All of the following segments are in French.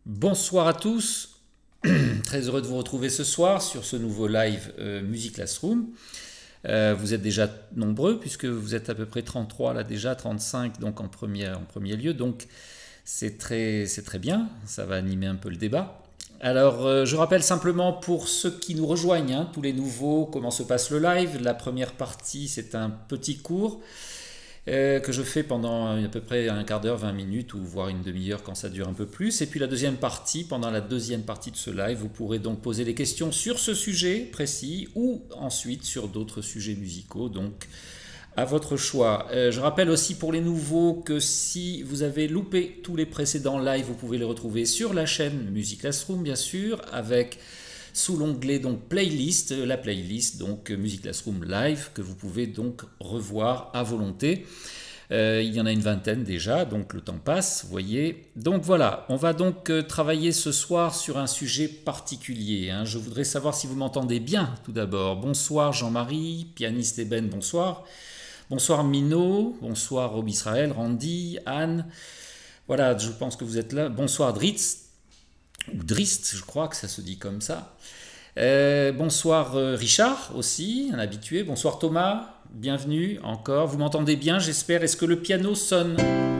Bonsoir à tous, très heureux de vous retrouver ce soir sur ce nouveau live Music Classroom. Vous êtes déjà nombreux puisque vous êtes à peu près 33 là déjà, 35 donc en premier lieu, donc c'est très bien, ça va animer un peu le débat. Alors je rappelle simplement pour ceux qui nous rejoignent, tous les nouveaux, comment se passe le live. La première partie c'est un petit cours que je fais pendant à peu près un quart d'heure, 20 minutes ou voire une demi-heure quand ça dure un peu plus. Et puis la deuxième partie, pendant la deuxième partie de ce live, vous pourrez donc poser des questions sur ce sujet précis ou ensuite sur d'autres sujets musicaux, donc à votre choix. Je rappelle aussi pour les nouveaux que si vous avez loupé tous les précédents lives, vous pouvez les retrouver sur la chaîne Music Classroom bien sûr, avec sous l'onglet donc playlist, la playlist donc Music Classroom Live que vous pouvez donc revoir à volonté. Il y en a une vingtaine déjà, donc le temps passe, vous voyez. Donc voilà, on va donc travailler ce soir sur un sujet particulier. Je voudrais savoir si vous m'entendez bien tout d'abord. Bonsoir Jean-Marie, pianiste Eben, bonsoir. Bonsoir Mino, bonsoir Rob Israël, Randy, Anne. Voilà, je pense que vous êtes là. Bonsoir Dritz. Ou Drist, je crois que ça se dit comme ça. Bonsoir Richard aussi, un habitué. Bonsoir Thomas, bienvenue encore. Vous m'entendez bien, j'espère. Est-ce que le piano sonne?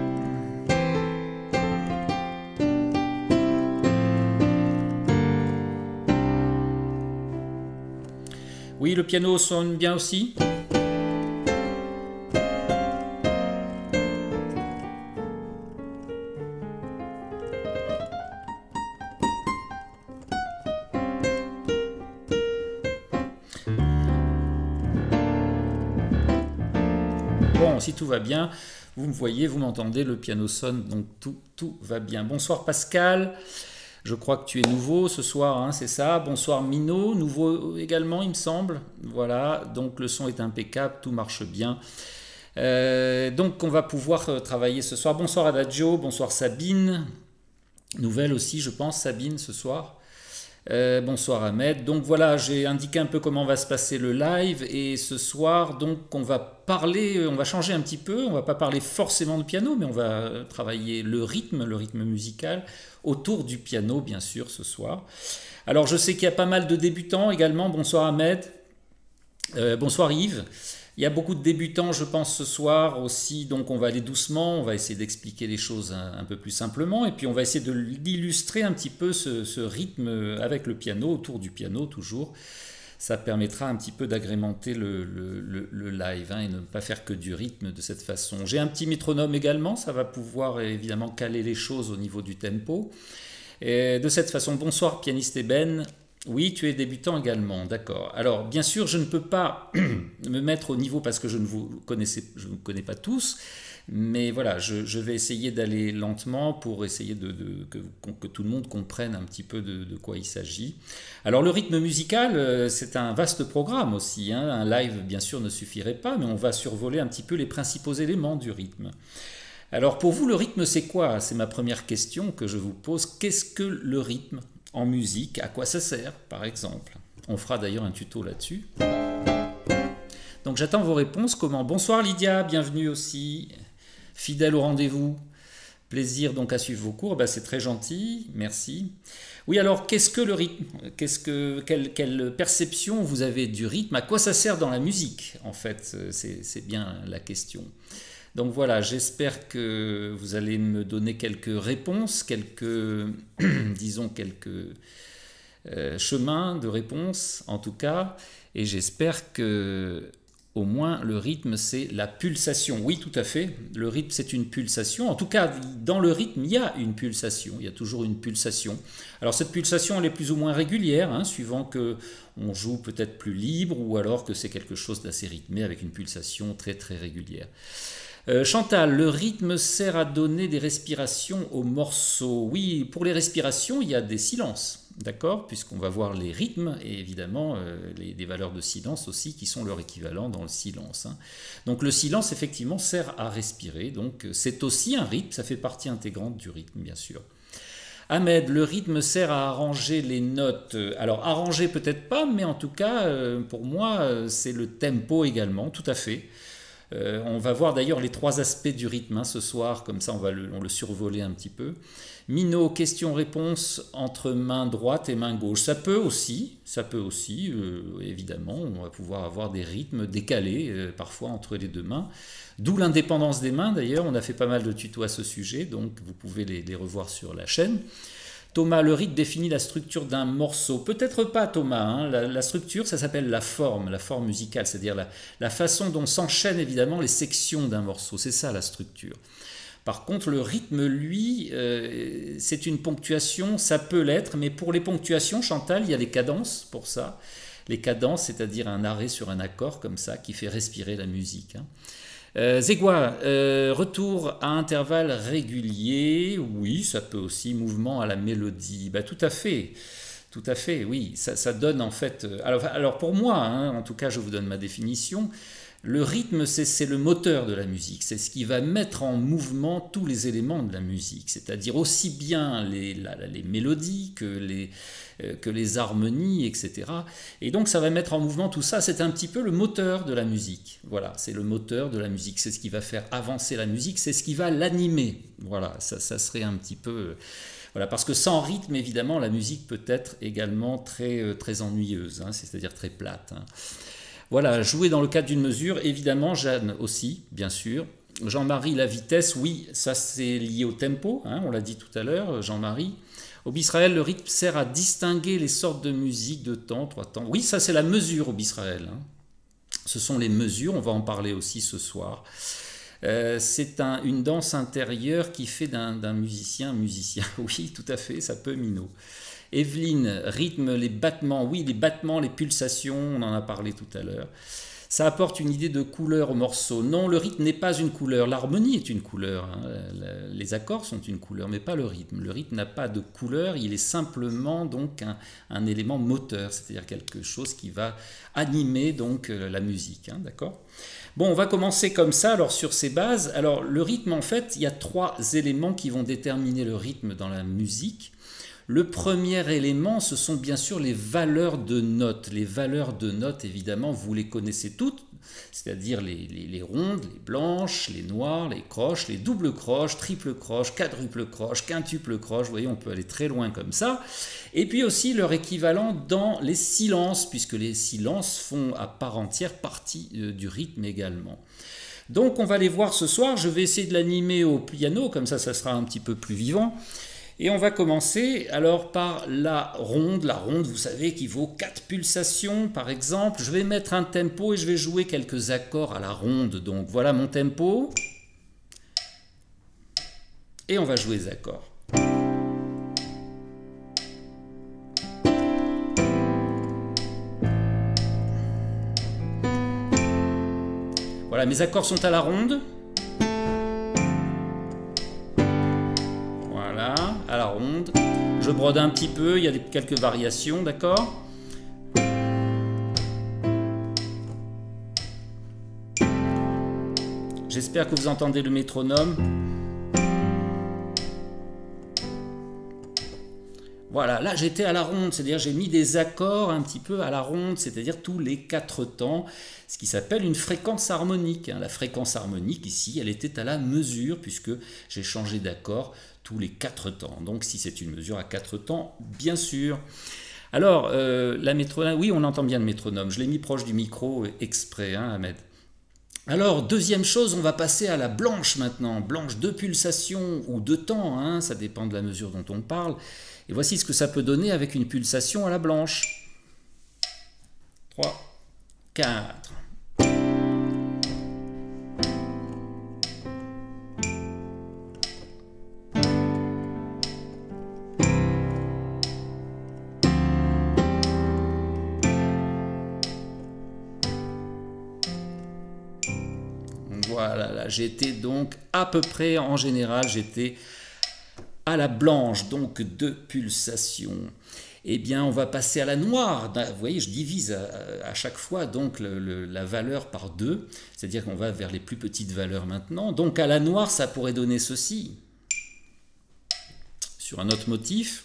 Oui, le piano sonne bien aussi. Bon, si tout va bien, vous me voyez, vous m'entendez, le piano sonne, donc tout va bien. Bonsoir Pascal, je crois que tu es nouveau ce soir, c'est ça. Bonsoir Mino, nouveau également il me semble. Voilà, donc le son est impeccable, tout marche bien. Donc on va pouvoir travailler ce soir. Bonsoir Adagio, bonsoir Sabine, nouvelle aussi je pense Sabine ce soir. Bonsoir Ahmed. Donc voilà, j'ai indiqué un peu comment va se passer le live et ce soir, donc on va parler, on va changer un petit peu, on va pas parler forcément de piano, mais on va travailler le rythme musical autour du piano bien sûr ce soir. Alors je sais qu'il y a pas mal de débutants également. Bonsoir Ahmed. Bonsoir Yves. Il y a beaucoup de débutants, je pense, ce soir aussi, donc on va aller doucement, on va essayer d'expliquer les choses un peu plus simplement, et puis on va essayer d'illustrer un petit peu ce rythme avec le piano, autour du piano toujours. Ça permettra un petit peu d'agrémenter le live et ne pas faire que du rythme de cette façon. J'ai un petit métronome également, ça va pouvoir évidemment caler les choses au niveau du tempo. Et de cette façon, bonsoir pianiste Eben. Oui, tu es débutant également, d'accord. Alors, bien sûr, je ne peux pas me mettre au niveau parce que je ne vous connais pas tous, mais voilà, je vais essayer d'aller lentement pour essayer que tout le monde comprenne un petit peu de quoi il s'agit. Alors, le rythme musical, c'est un vaste programme aussi. Un live, bien sûr, ne suffirait pas, mais on va survoler un petit peu les principaux éléments du rythme. Alors, pour vous, le rythme, c'est quoi? C'est ma première question que je vous pose. Qu'est-ce que le rythme en musique? À quoi ça sert, par exemple? On fera d'ailleurs un tuto là-dessus. Donc j'attends vos réponses. Comment? Bonsoir Lydia, bienvenue aussi. Fidèle au rendez-vous. Plaisir donc à suivre vos cours. C'est très gentil, merci. Oui, alors qu'est-ce que le rythme? Quelle perception vous avez du rythme? À quoi ça sert dans la musique? En fait, c'est bien la question. Donc voilà, j'espère que vous allez me donner quelques réponses, disons quelques chemins de réponse en tout cas, et j'espère que au moins le rythme c'est la pulsation. Oui, tout à fait, le rythme c'est une pulsation. En tout cas, dans le rythme, il y a une pulsation, il y a toujours une pulsation. Alors cette pulsation, elle est plus ou moins régulière, suivant que on joue peut-être plus libre ou alors que c'est quelque chose d'assez rythmé avec une pulsation très très régulière. Chantal, le rythme sert à donner des respirations aux morceaux. Oui, pour les respirations, il y a des silences, d'accord? Puisqu'on va voir les rythmes et évidemment des valeurs de silence aussi qui sont leur équivalent dans le silence. Donc le silence, effectivement, sert à respirer. Donc c'est aussi un rythme, ça fait partie intégrante du rythme, bien sûr. Ahmed, le rythme sert à arranger les notes. Alors arranger peut-être pas, mais en tout cas, pour moi, c'est le tempo également, tout à fait. On va voir d'ailleurs les 3 aspects du rythme ce soir, comme ça on le survoler un petit peu. Mino, question-réponse entre main droite et main gauche. Ça peut aussi, évidemment, on va pouvoir avoir des rythmes décalés parfois entre les 2 mains. D'où l'indépendance des mains d'ailleurs, on a fait pas mal de tutos à ce sujet, donc vous pouvez les revoir sur la chaîne. Thomas, le rythme définit la structure d'un morceau. Peut-être pas Thomas, hein. La structure ça s'appelle la forme musicale, c'est-à-dire la façon dont s'enchaînent évidemment les sections d'un morceau, c'est ça la structure. Par contre, le rythme, lui, c'est une ponctuation, ça peut l'être, mais pour les ponctuations, Chantal, il y a des cadences pour ça. Les cadences, c'est-à-dire un arrêt sur un accord comme ça, qui fait respirer la musique. Zegwa, retour à intervalles réguliers, oui, ça peut aussi, mouvement à la mélodie. Tout à fait, oui, ça donne en fait... Alors pour moi, hein, en tout cas, je vous donne ma définition. Le rythme, c'est le moteur de la musique, c'est ce qui va mettre en mouvement tous les éléments de la musique, c'est-à-dire aussi bien les mélodies que les harmonies, etc. Et donc ça va mettre en mouvement tout ça, c'est un petit peu le moteur de la musique. Voilà, c'est le moteur de la musique, c'est ce qui va faire avancer la musique, c'est ce qui va l'animer. Voilà, ça serait un petit peu... Voilà, parce que sans rythme, évidemment, la musique peut être également très ennuyeuse, hein, c'est-à-dire très plate. Hein. Voilà, jouer dans le cadre d'une mesure, évidemment, Jeanne aussi, bien sûr. Jean-Marie, la vitesse, oui, ça c'est lié au tempo, hein, on l'a dit tout à l'heure, Jean-Marie. Au Bisraël, le rythme sert à distinguer les sortes de musique, 2 temps, 3 temps. Oui, ça c'est la mesure au Bisraël. Hein. Ce sont les mesures, on va en parler aussi ce soir. C'est une danse intérieure qui fait d'un musicien un musicien. Oui, tout à fait, ça peut, Mino. Evelyne, rythme, les battements, oui, les battements, les pulsations, on en a parlé tout à l'heure. Ça apporte une idée de couleur au morceau. Non, le rythme n'est pas une couleur, l'harmonie est une couleur. Hein. Les accords sont une couleur, mais pas le rythme. Le rythme n'a pas de couleur, il est simplement donc un élément moteur, c'est-à-dire quelque chose qui va animer donc la musique, hein, d'accord ? Bon, on va commencer comme ça, alors sur ces bases. Alors le rythme, en fait, il y a 3 éléments qui vont déterminer le rythme dans la musique. Le premier élément, ce sont bien sûr les valeurs de notes. Les valeurs de notes, évidemment, vous les connaissez toutes, c'est-à-dire les rondes, les blanches, les noires, les croches, les doubles croches, triple croches, quadruple croches, quintuple croches, vous voyez, on peut aller très loin comme ça. Et puis aussi leur équivalent dans les silences, puisque les silences font à part entière partie du rythme également. Donc on va les voir ce soir, je vais essayer de l'animer au piano, comme ça sera un petit peu plus vivant. Et on va commencer alors par la ronde. La ronde, vous savez, qui vaut 4 pulsations par exemple. Je vais mettre un tempo et je vais jouer quelques accords à la ronde. Donc voilà mon tempo. Et on va jouer les accords. Voilà, mes accords sont à la ronde. À la ronde, je brode un petit peu, il y a quelques variations, d'accord ? J'espère que vous entendez le métronome. Voilà, là j'étais à la ronde, c'est-à-dire j'ai mis des accords un petit peu à la ronde, c'est-à-dire tous les 4 temps, ce qui s'appelle une fréquence harmonique. La fréquence harmonique ici, elle était à la mesure puisque j'ai changé d'accord tous les 4 temps. Donc si c'est une mesure à 4 temps, bien sûr. Alors, la métronome, oui on entend bien le métronome, je l'ai mis proche du micro exprès, hein, Ahmed. Alors, deuxième chose, on va passer à la blanche maintenant. Blanche, 2 pulsations ou 2 temps, hein, ça dépend de la mesure dont on parle. Et voici ce que ça peut donner avec une pulsation à la blanche. 3, 4. Voilà, là j'étais donc à peu près, en général, j'étais à la blanche, donc 2 pulsations. Eh bien, on va passer à la noire. Vous voyez, je divise à chaque fois donc la valeur par 2, c'est-à-dire qu'on va vers les plus petites valeurs maintenant. Donc à la noire, ça pourrait donner ceci. Sur un autre motif.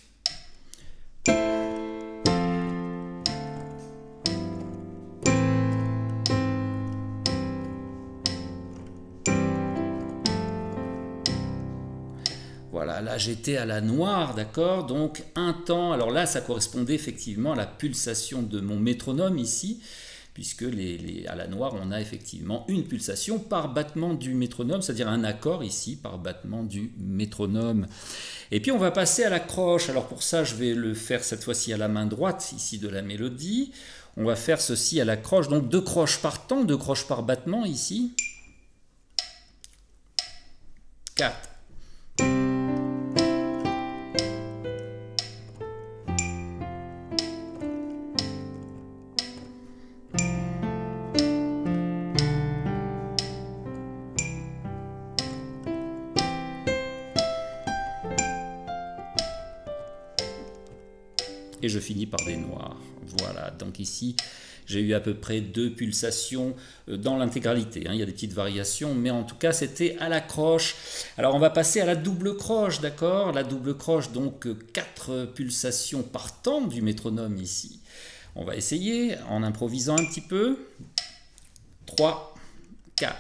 là j'étais à la noire, d'accord? Donc un temps, alors là ça correspondait effectivement à la pulsation de mon métronome ici, puisque à la noire on a effectivement une pulsation par battement du métronome, c'est-à-dire un accord ici par battement du métronome. Et puis on va passer à la croche. Alors pour ça je vais le faire cette fois-ci à la main droite ici de la mélodie. On va faire ceci à la croche, donc 2 croches par temps, 2 croches par battement ici. 4. Et je finis par des noirs. Voilà, donc ici j'ai eu à peu près 2 pulsations dans l'intégralité, hein. Il y a des petites variations, mais en tout cas c'était à la croche. Alors on va passer à la double croche, d'accord? La double croche, donc 4 pulsations par temps du métronome ici. On va essayer en improvisant un petit peu. 3, 4.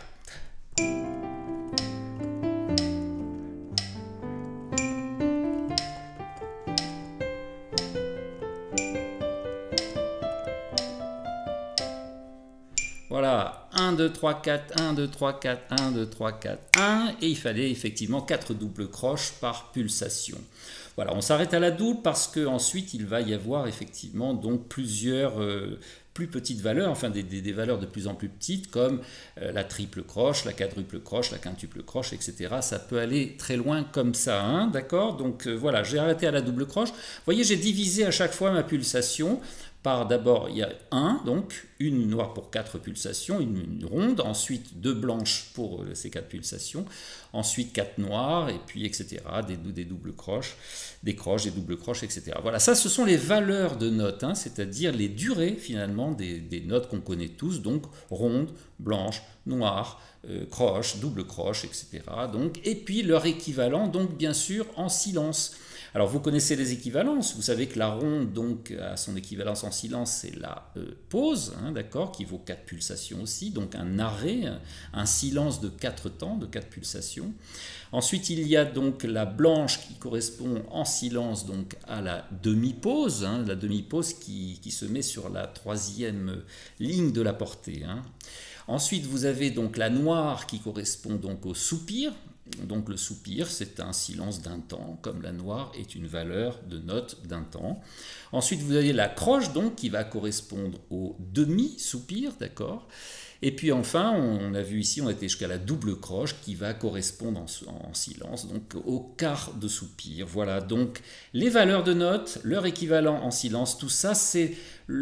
Voilà, 1, 2, 3, 4, 1, 2, 3, 4, 1, 2, 3, 4, 1. Et il fallait effectivement 4 doubles croches par pulsation. Voilà, on s'arrête à la double parce qu'ensuite il va y avoir effectivement donc plusieurs plus petites valeurs, enfin des valeurs de plus en plus petites comme la triple croche, la quadruple croche, la quintuple croche, etc. Ça peut aller très loin comme ça, hein, d'accord? Donc voilà, j'ai arrêté à la double croche. Vous voyez, j'ai divisé à chaque fois ma pulsation par d'abord, il y a 1, donc une noire pour 4 pulsations, une ronde, ensuite 2 blanches pour ces 4 pulsations, ensuite 4 noires, et puis etc., des doubles croches, des croches, des doubles croches, etc. Voilà, ça ce sont les valeurs de notes, hein, c'est-à-dire les durées finalement des notes qu'on connaît tous, donc ronde, blanche, noire, croche, double croche, etc. Donc, et puis leur équivalent, donc bien sûr en silence. Alors vous connaissez les équivalences, vous savez que la ronde donc a son équivalence en silence, c'est la pause, hein, d'accord, qui vaut 4 pulsations aussi, donc un arrêt, un silence de 4 temps, de 4 pulsations. Ensuite il y a donc la blanche qui correspond en silence donc à la demi-pause, hein, la demi-pause qui se met sur la 3e ligne de la portée, hein. Ensuite vous avez donc la noire qui correspond donc au soupir. Donc le soupir, c'est un silence d'un temps, comme la noire est une valeur de note d'un temps. Ensuite, vous avez la croche, donc, qui va correspondre au demi-soupir, d'accord? Et puis enfin, on a vu ici, on était jusqu'à la double croche, qui va correspondre en silence, donc au quart de soupir. Voilà, donc les valeurs de notes, leur équivalent en silence, tout ça, c'est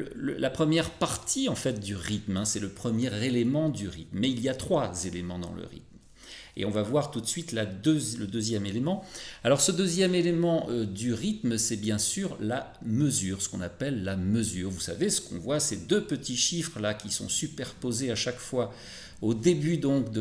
la première partie, en fait, du rythme, hein, c'est le premier élément du rythme. Mais il y a 3 éléments dans le rythme. Et on va voir tout de suite le deuxième élément. Alors ce deuxième élément du rythme, c'est bien sûr la mesure, ce qu'on appelle la mesure. Vous savez, ce qu'on voit, ces 2 petits chiffres là qui sont superposés à chaque fois au début donc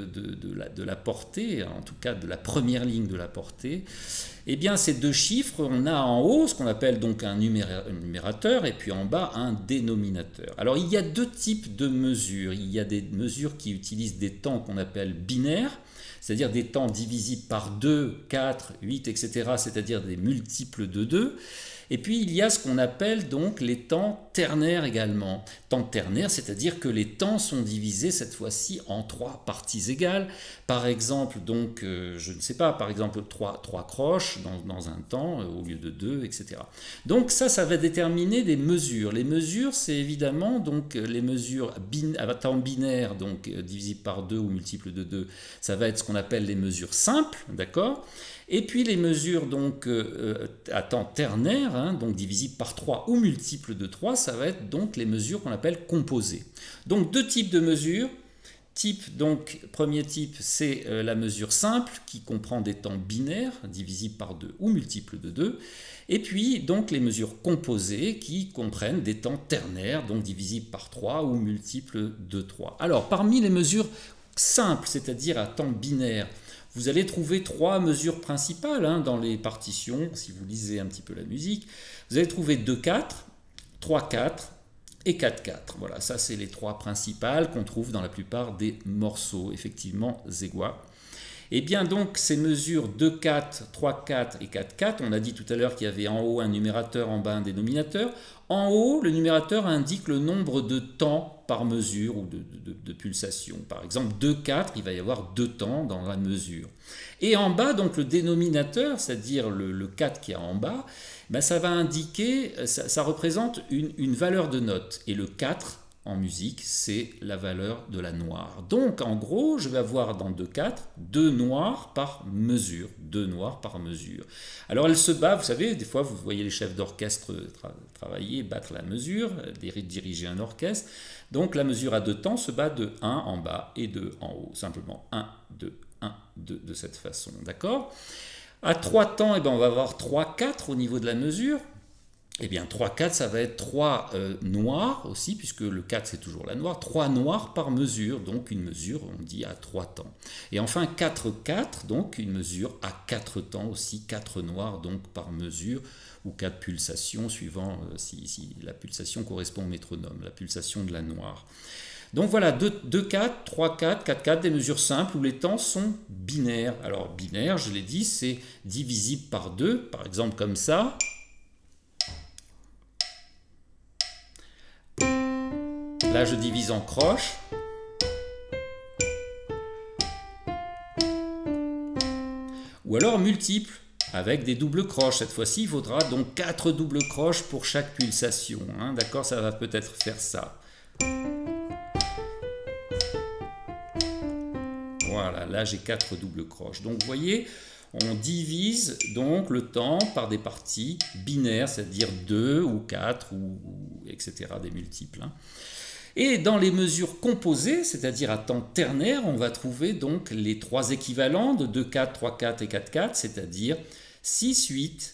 de la portée, en tout cas de la première ligne de la portée. Eh bien ces 2 chiffres, on a en haut ce qu'on appelle donc un numérateur et puis en bas un dénominateur. Alors il y a 2 types de mesures. Il y a des mesures qui utilisent des temps qu'on appelle binaires, c'est-à-dire des temps divisibles par 2, 4, 8, etc., c'est-à-dire des multiples de 2. Et puis il y a ce qu'on appelle donc les temps ternaires également. Temps ternaires, c'est-à-dire que les temps sont divisés cette fois-ci en 3 parties égales. Par exemple, donc, je ne sais pas, par exemple 3 croches dans un temps au lieu de 2, etc. Donc ça va déterminer des mesures. Les mesures, c'est évidemment donc les mesures à temps binaire, donc divisibles par 2 ou multiples de 2, ça va être ce qu'on appelle les mesures simples, d'accord ? Et puis les mesures donc à temps ternaire, hein, donc divisibles par 3 ou multiples de 3, ça va être donc les mesures qu'on appelle composées. Donc 2 types de mesures. Premier type, c'est la mesure simple qui comprend des temps binaires divisibles par 2 ou multiples de 2. Et puis donc les mesures composées qui comprennent des temps ternaires, donc divisibles par 3 ou multiples de 3. Alors parmi les mesures simples, c'est-à-dire à temps binaire, vous allez trouver 3 mesures principales hein, dans les partitions, si vous lisez un petit peu la musique. Vous allez trouver 2-4, 3-4 et 4-4. Voilà, ça c'est les 3 principales qu'on trouve dans la plupart des morceaux, effectivement, zégois. Et bien donc ces mesures 2-4, 3-4 et 4-4, on a dit tout à l'heure qu'il y avait en haut un numérateur, en bas un dénominateur. En haut, le numérateur indique le nombre de temps par mesure ou de pulsation. Par exemple, 2-4, il va y avoir 2 temps dans la mesure. Et en bas, donc le dénominateur, c'est-à-dire le 4 qui est en bas, ben, ça va indiquer, ça représente une valeur de note. Et le 4, en musique, c'est la valeur de la noire. Donc, en gros, je vais avoir dans 2-4, 2 noirs par mesure. 2 noirs par mesure. Alors, elle se bat, vous savez, des fois, vous voyez les chefs d'orchestre travailler, battre la mesure, diriger un orchestre. Donc, la mesure à 2 temps se bat de 1 en bas et 2 en haut. Simplement 1, 2, 1, 2, de cette façon. D'accord ? À 3 temps, eh ben, on va avoir 3-4 au niveau de la mesure. Eh bien, 3-4, ça va être 3 noirs aussi, puisque le 4, c'est toujours la noire. 3 noirs par mesure, donc une mesure, on dit, à 3 temps. Et enfin, 4-4, donc une mesure à 4 temps aussi, 4 noirs, donc par mesure, ou 4 pulsations, suivant si la pulsation correspond au métronome, la pulsation de la noire. Donc voilà, 2-4, 3-4, 4-4, des mesures simples où les temps sont binaires. Alors, binaire, je l'ai dit, c'est divisible par 2, par exemple comme ça. Là, je divise en croche. Ou alors multiple, avec des doubles croches. Cette fois-ci, il faudra donc 4 doubles croches pour chaque pulsation. Hein, d'accord, ça va peut-être faire ça. Voilà, là j'ai 4 doubles croches. Donc vous voyez, on divise donc le temps par des parties binaires, c'est-à-dire 2 ou 4 ou etc., des multiples. Hein. Et dans les mesures composées, c'est-à-dire à temps ternaire, on va trouver donc les 3 équivalents de 2-4, 3-4 et 4-4, c'est-à-dire 6-8,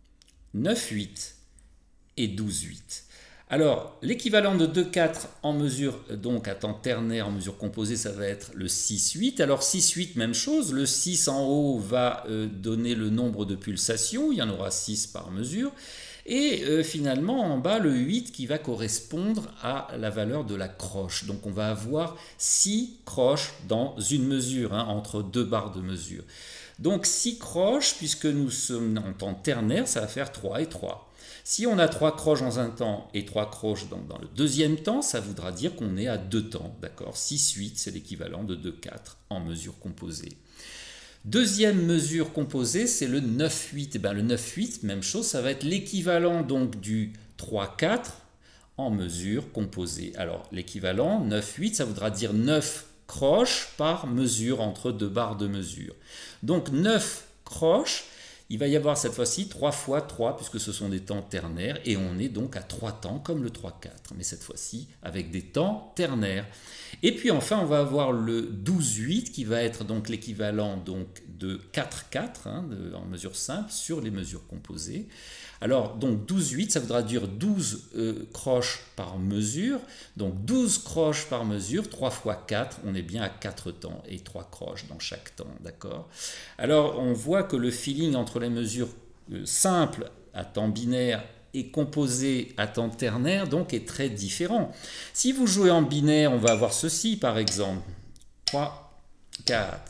9-8 et 12-8. Alors, l'équivalent de 2-4 en mesure, donc à temps ternaire, en mesure composée, ça va être le 6-8. Alors 6-8, même chose, le 6 en haut va donner le nombre de pulsations, il y en aura 6 par mesure. Et finalement, en bas, le 8 qui va correspondre à la valeur de la croche. Donc on va avoir 6 croches dans une mesure, hein, entre 2 barres de mesure. Donc 6 croches, puisque nous sommes en temps ternaire, ça va faire 3 et 3. Si on a 3 croches dans un temps et 3 croches dans le deuxième temps, ça voudra dire qu'on est à 2 temps. D'accord ? 6-8, c'est l'équivalent de 2-4 en mesure composée. Deuxième mesure composée, c'est le 9-8. Et bien, le 9-8, même chose, ça va être l'équivalent donc du 3-4 en mesure composée. Alors, l'équivalent 9-8, ça voudra dire 9 croches par mesure entre 2 barres de mesure. Donc, 9 croches, il va y avoir cette fois-ci 3 fois 3, puisque ce sont des temps ternaires, et on est donc à 3 temps, comme le 3-4, mais cette fois-ci avec des temps ternaires. Et puis enfin, on va avoir le 12-8, qui va être donc l'équivalent de 4-4, hein, en mesure simple, sur les mesures composées. Alors, donc 12-8, ça voudra dire 12 croches par mesure. Donc 12 croches par mesure, 3 fois 4, on est bien à 4 temps, et 3 croches dans chaque temps, d'accord ? Alors, on voit que le feeling entre les mesures simples à temps binaire et composées à temps ternaire, donc, est très différent. Si vous jouez en binaire, on va avoir ceci, par exemple. 3, 4...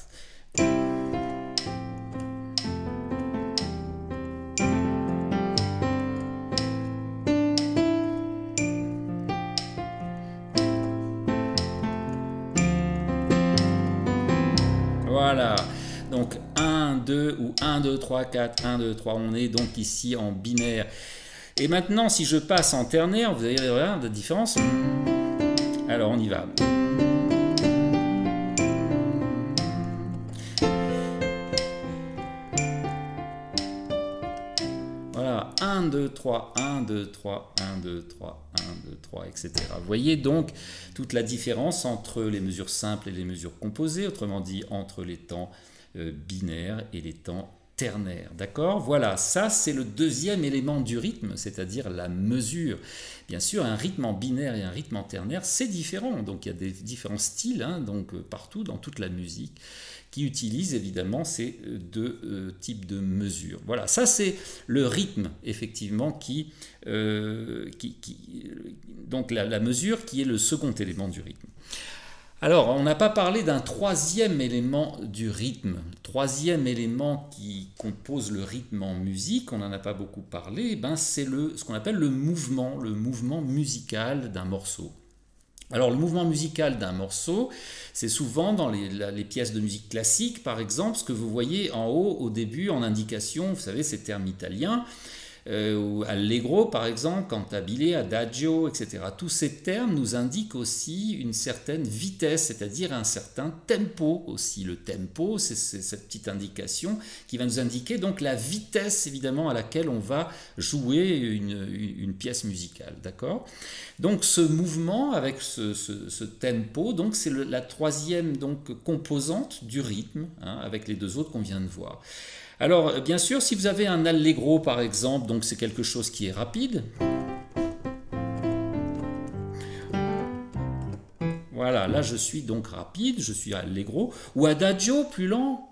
Voilà, donc 1, 2 ou 1, 2, 3, 4, 1, 2, 3, on est donc ici en binaire. Et maintenant, si je passe en ternaire, vous allez voir la différence. Alors, on y va. Voilà, 1, 2, 3, 1, 2, 3, 1, 2, 3, 1, 2, 3, etc. Vous voyez donc toute la différence entre les mesures simples et les mesures composées, autrement dit entre les temps binaires et les temps ternaires. D'accord ? Voilà, ça c'est le deuxième élément du rythme, c'est-à-dire la mesure. Bien sûr, un rythme en binaire et un rythme en ternaire, c'est différent. Donc il y a des différents styles, hein, donc, partout dans toute la musique, qui utilisent évidemment ces deux types de mesures. Voilà, ça c'est le rythme, effectivement, donc la mesure qui est le second élément du rythme. Alors, on n'a pas parlé d'un troisième élément du rythme. Le troisième élément qui compose le rythme en musique, on n'en a pas beaucoup parlé, eh ben c'est ce qu'on appelle le mouvement musical d'un morceau. Alors le mouvement musical d'un morceau, c'est souvent dans les pièces de musique classique, par exemple, ce que vous voyez en haut au début en indication, vous savez, ces termes italiens. Ou allegro par exemple, cantabile, adagio, etc. Tous ces termes nous indiquent aussi une certaine vitesse, c'est-à-dire un certain tempo aussi. Le tempo, c'est cette petite indication qui va nous indiquer donc la vitesse évidemment à laquelle on va jouer une pièce musicale, d'accord? Donc ce mouvement avec ce tempo, donc c'est la troisième donc composante du rythme, hein, avec les deux autres qu'on vient de voir. Alors, bien sûr, si vous avez un allegro, par exemple, donc c'est quelque chose qui est rapide. Voilà, là je suis donc rapide, je suis allegro. Ou adagio, plus lent.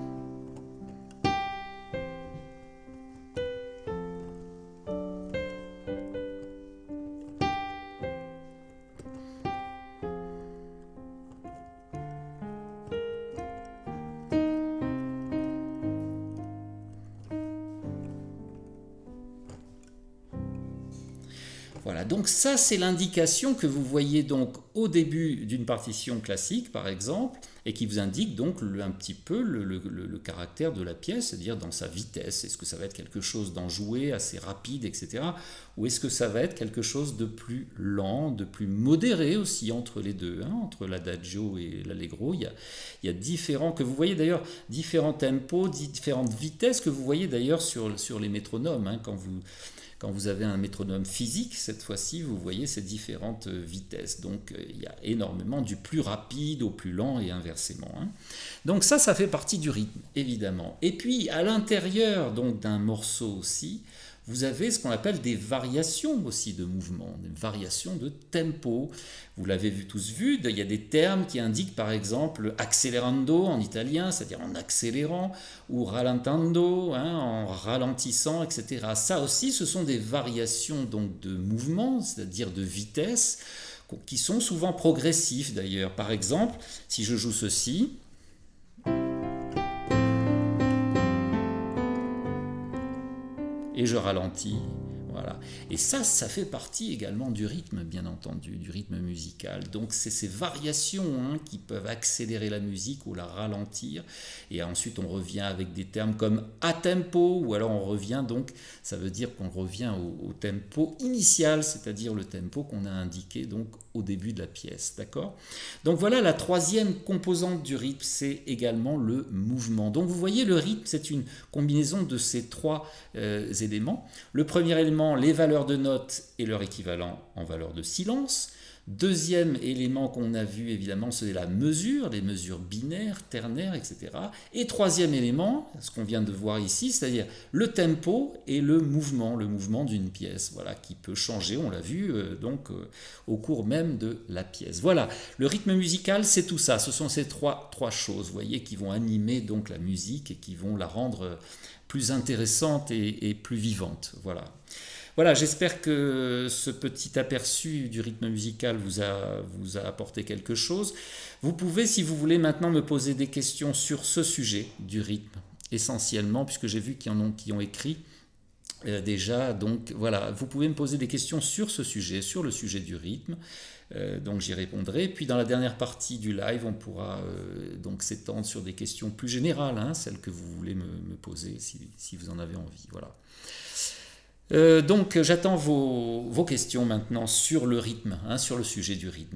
Voilà, donc ça c'est l'indication que vous voyez donc au début d'une partition classique par exemple, et qui vous indique donc un petit peu le caractère de la pièce, c'est-à-dire dans sa vitesse. Est-ce que ça va être quelque chose d'enjoué, assez rapide, etc. Ou est-ce que ça va être quelque chose de plus lent, de plus modéré aussi entre les deux, hein, entre l'adagio et l'allegro. Il y a différents, que vous voyez d'ailleurs, différents tempos, différentes vitesses que vous voyez d'ailleurs sur les métronomes, hein, quand vous avez un métronome physique, cette fois-ci, vous voyez ces différentes vitesses. Donc, il y a énormément du plus rapide au plus lent et inversement, hein. Donc ça fait partie du rythme, évidemment. Et puis, à l'intérieur donc d'un morceau aussi, vous avez ce qu'on appelle des variations aussi de mouvement, des variations de tempo. Vous l'avez tous vu, il y a des termes qui indiquent par exemple accelerando en italien, c'est-à-dire en accélérant, ou rallentando, hein, en ralentissant, etc. Ça aussi, ce sont des variations donc de mouvement, c'est-à-dire de vitesse, qui sont souvent progressifs d'ailleurs. Par exemple, si je joue ceci, et je ralentis, voilà. Et ça fait partie également du rythme, bien entendu, du rythme musical. Donc c'est ces variations, hein, qui peuvent accélérer la musique ou la ralentir. Et ensuite on revient avec des termes comme a tempo, ou alors on revient donc, ça veut dire qu'on revient au tempo initial, c'est-à-dire le tempo qu'on a indiqué donc au début de la pièce, d'accord? Donc voilà, la troisième composante du rythme, c'est également le mouvement. Donc vous voyez, le rythme, c'est une combinaison de ces trois éléments. Le premier élément, les valeurs de notes et leur équivalent en valeur de silence. Deuxième élément qu'on a vu, évidemment, c'est la mesure, les mesures binaires, ternaires, etc. Et troisième élément, ce qu'on vient de voir ici, c'est-à-dire le tempo et le mouvement d'une pièce, voilà, qui peut changer, on l'a vu, au cours même de la pièce. Voilà, le rythme musical, c'est tout ça, ce sont ces trois choses, vous voyez, qui vont animer donc la musique et qui vont la rendre plus intéressante et plus vivante, voilà. Voilà, j'espère que ce petit aperçu du rythme musical vous a apporté quelque chose. Vous pouvez, si vous voulez, maintenant me poser des questions sur ce sujet du rythme, essentiellement, puisque j'ai vu qu'il y en a qui ont écrit déjà. Donc voilà, vous pouvez me poser des questions sur ce sujet, sur le sujet du rythme. Donc j'y répondrai. Puis dans la dernière partie du live, on pourra donc s'étendre sur des questions plus générales, hein, celles que vous voulez me poser si vous en avez envie. Voilà. Donc j'attends vos questions maintenant sur le rythme, hein, sur le sujet du rythme.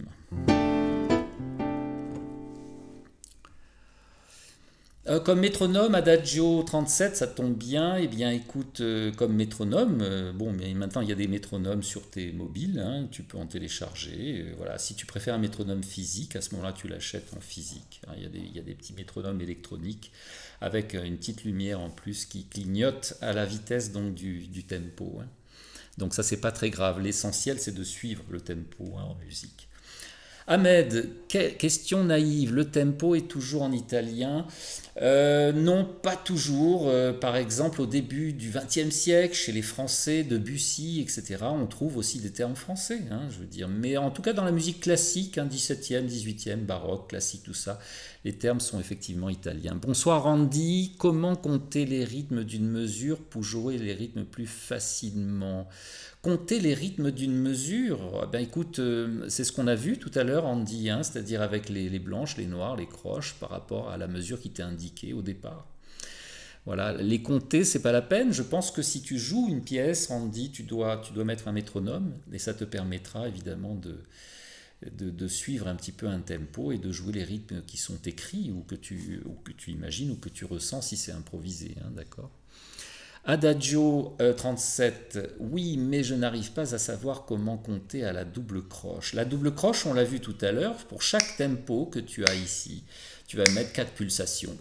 Comme métronome, Adagio 37, ça tombe bien. Eh bien, écoute, comme métronome, bon, mais maintenant il y a des métronomes sur tes mobiles, hein, tu peux en télécharger. Voilà, si tu préfères un métronome physique, à ce moment-là, tu l'achètes en physique, hein. Il y a des petits métronomes électroniques avec une petite lumière en plus qui clignote à la vitesse donc du tempo, hein. Donc ça, c'est pas très grave. L'essentiel, c'est de suivre le tempo, hein, en musique. Ahmed, question naïve, le tempo est toujours en italien? Non, pas toujours. Par exemple, au début du XXe siècle, chez les Français, Debussy, etc., on trouve aussi des termes français, hein, je veux dire. Mais en tout cas, dans la musique classique, hein, 17e, 18e, baroque, classique, tout ça, les termes sont effectivement italiens. Bonsoir Randy, comment compter les rythmes d'une mesure pour jouer les rythmes plus facilement? Compter les rythmes d'une mesure, ben écoute, c'est ce qu'on a vu tout à l'heure, Andy, hein, c'est-à-dire avec les blanches, les noires, les croches, par rapport à la mesure qui t'est indiquée au départ. Voilà, les compter, c'est pas la peine. Je pense que si tu joues une pièce, Andy, tu dois mettre un métronome, et ça te permettra évidemment de suivre un petit peu un tempo et de jouer les rythmes qui sont écrits ou que tu imagines ou que tu ressens si c'est improvisé, hein, d'accord? Adagio 37, oui, mais je n'arrive pas à savoir comment compter à la double croche. La double croche, on l'a vu tout à l'heure, pour chaque tempo que tu as ici, tu vas mettre 4 pulsations.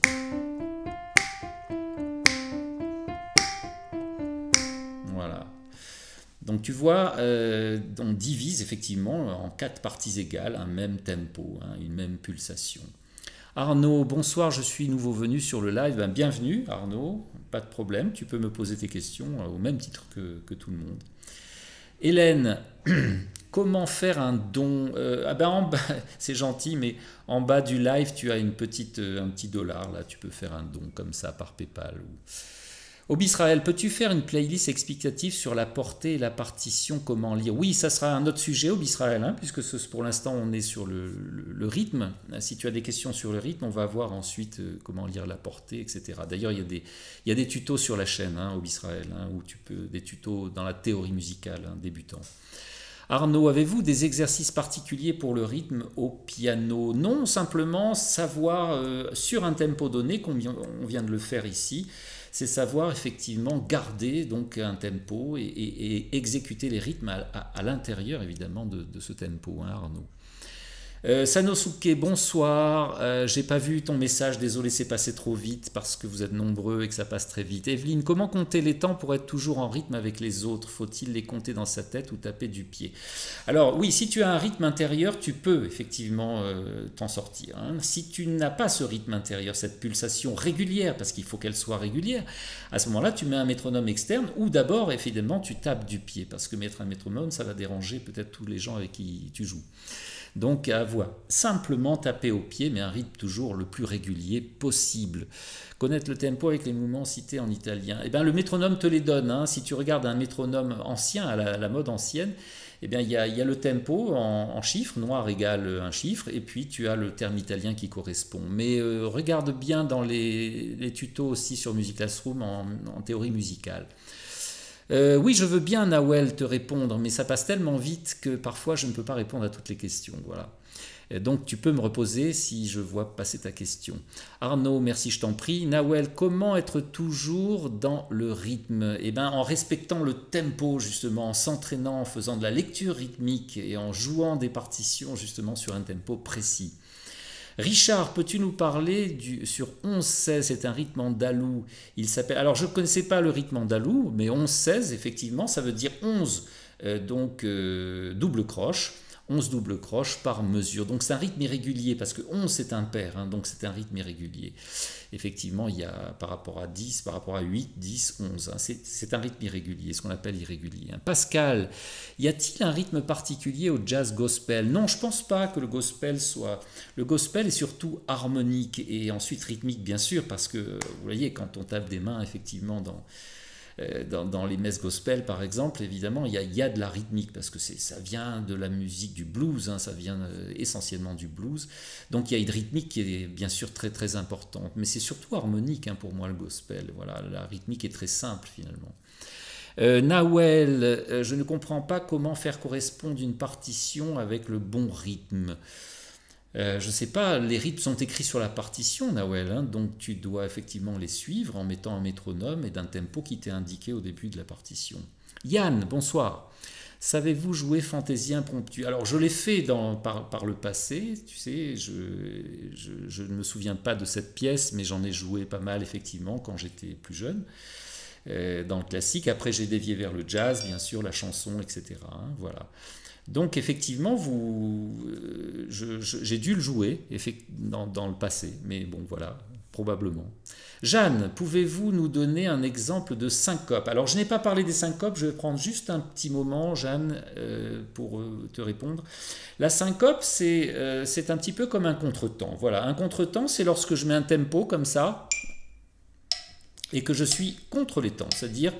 Voilà. Donc tu vois, on divise effectivement en 4 parties égales un même tempo, hein, une même pulsation. Arnaud, bonsoir, je suis nouveau venu sur le live. Ben, bienvenue Arnaud, pas de problème, tu peux me poser tes questions au même titre que tout le monde. Hélène, comment faire un don? Ah ben en bas, c'est gentil, mais en bas du live, tu as un petit dollar, là, tu peux faire un don comme ça par PayPal. Israël, peux-tu faire une playlist explicative sur la portée et la partition, comment lire? Oui, ça sera un autre sujet, Israël, hein, puisque pour l'instant on est sur le rythme. Si tu as des questions sur le rythme, on va voir ensuite comment lire la portée, etc. D'ailleurs, il y a des tutos sur la chaîne, hein, Israël, hein, où des tutos dans la théorie musicale, hein, débutant. Arnaud, avez-vous des exercices particuliers pour le rythme au piano? Non, simplement savoir sur un tempo donné, on vient de le faire ici, c'est savoir effectivement garder donc un tempo et exécuter les rythmes à l'intérieur évidemment de ce tempo, hein, Arnaud. Sanosuke, bonsoir. J'ai pas vu ton message, désolé, c'est passé trop vite parce que vous êtes nombreux et que ça passe très vite. Evelyne, comment compter les temps pour être toujours en rythme avec les autres? Faut-il les compter dans sa tête ou taper du pied? Alors oui, si tu as un rythme intérieur, tu peux effectivement t'en sortir, hein. Si tu n'as pas ce rythme intérieur, cette pulsation régulière, parce qu'il faut qu'elle soit régulière, à ce moment-là, tu mets un métronome externe ou d'abord, évidemment, tu tapes du pied, parce que mettre un métronome, ça va déranger peut-être tous les gens avec qui tu joues. Donc à voir, simplement taper au pied, mais un rythme toujours le plus régulier possible. Connaître le tempo avec les mouvements cités en italien. Eh bien, le métronome te les donne, hein. Si tu regardes un métronome ancien, à la mode ancienne, eh bien, il y a le tempo en chiffres, noir égale un chiffre, et puis tu as le terme italien qui correspond. Mais regarde bien dans les tutos aussi sur Music Classroom en théorie musicale. Oui, je veux bien, Nawel, te répondre, mais ça passe tellement vite que parfois je ne peux pas répondre à toutes les questions. Voilà. Donc tu peux me reposer si je vois passer ta question. Arnaud, merci, je t'en prie. Nawel, comment être toujours dans le rythme? Eh bien, en respectant le tempo, justement, en s'entraînant, en faisant de la lecture rythmique et en jouant des partitions, justement, sur un tempo précis. Richard, peux-tu nous parler sur 11-16? C'est un rythme andalou. Il s'appelle. Alors, je ne connaissais pas le rythme andalou, mais 11-16, effectivement, ça veut dire 11, double croche. 11 double croches par mesure. Donc c'est un rythme irrégulier, parce que 11 c'est impair, hein, donc c'est un rythme irrégulier. Effectivement, il y a par rapport à 10, par rapport à 8, 10, 11. Hein, c'est un rythme irrégulier, ce qu'on appelle irrégulier. Hein. Pascal, y a-t-il un rythme particulier au jazz gospel? Non, je ne pense pas que le gospel soit... Le gospel est surtout harmonique et ensuite rythmique, bien sûr, parce que, vous voyez, quand on tape des mains, effectivement, dans les messes gospel par exemple, évidemment il y a de la rythmique parce que ça vient de la musique du blues, hein, ça vient essentiellement du blues, donc il y a une rythmique qui est bien sûr très très importante, mais c'est surtout harmonique, hein, pour moi le gospel. Voilà, la rythmique est très simple finalement. Nawel, je ne comprends pas comment faire correspondre une partition avec le bon rythme. Je ne sais pas, les rythmes sont écrits sur la partition, Nawel, hein, donc tu dois effectivement les suivre en mettant un métronome et d'un tempo qui t'est indiqué au début de la partition. Yann, bonsoir. Savez-vous jouer Fantasia Impromptu? Alors je l'ai fait par le passé, tu sais, je ne me souviens pas de cette pièce, mais j'en ai joué pas mal effectivement quand j'étais plus jeune, dans le classique. Après j'ai dévié vers le jazz, bien sûr, la chanson, etc. Hein, voilà. Donc effectivement, j'ai dû le jouer dans le passé, mais bon voilà, probablement. Jeanne, pouvez-vous nous donner un exemple de syncope? Alors je n'ai pas parlé des syncopes, je vais prendre juste un petit moment, Jeanne, pour te répondre. La syncope, c'est un petit peu comme un contretemps. Voilà, un contretemps, c'est lorsque je mets un tempo comme ça, et que je suis contre les temps, c'est-à-dire...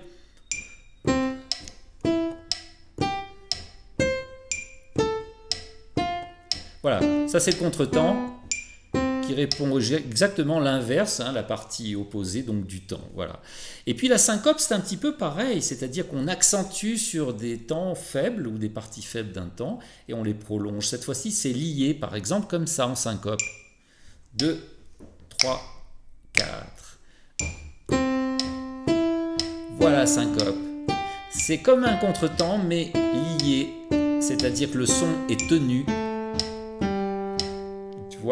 Voilà, ça c'est le contretemps qui répond exactement l'inverse, hein, la partie opposée donc du temps. Voilà. Et puis la syncope c'est un petit peu pareil, c'est-à-dire qu'on accentue sur des temps faibles ou des parties faibles d'un temps et on les prolonge. Cette fois-ci c'est lié par exemple comme ça en syncope. 2, 3, 4. Voilà syncope. C'est comme un contretemps mais lié, c'est-à-dire que le son est tenu. Tu vois ?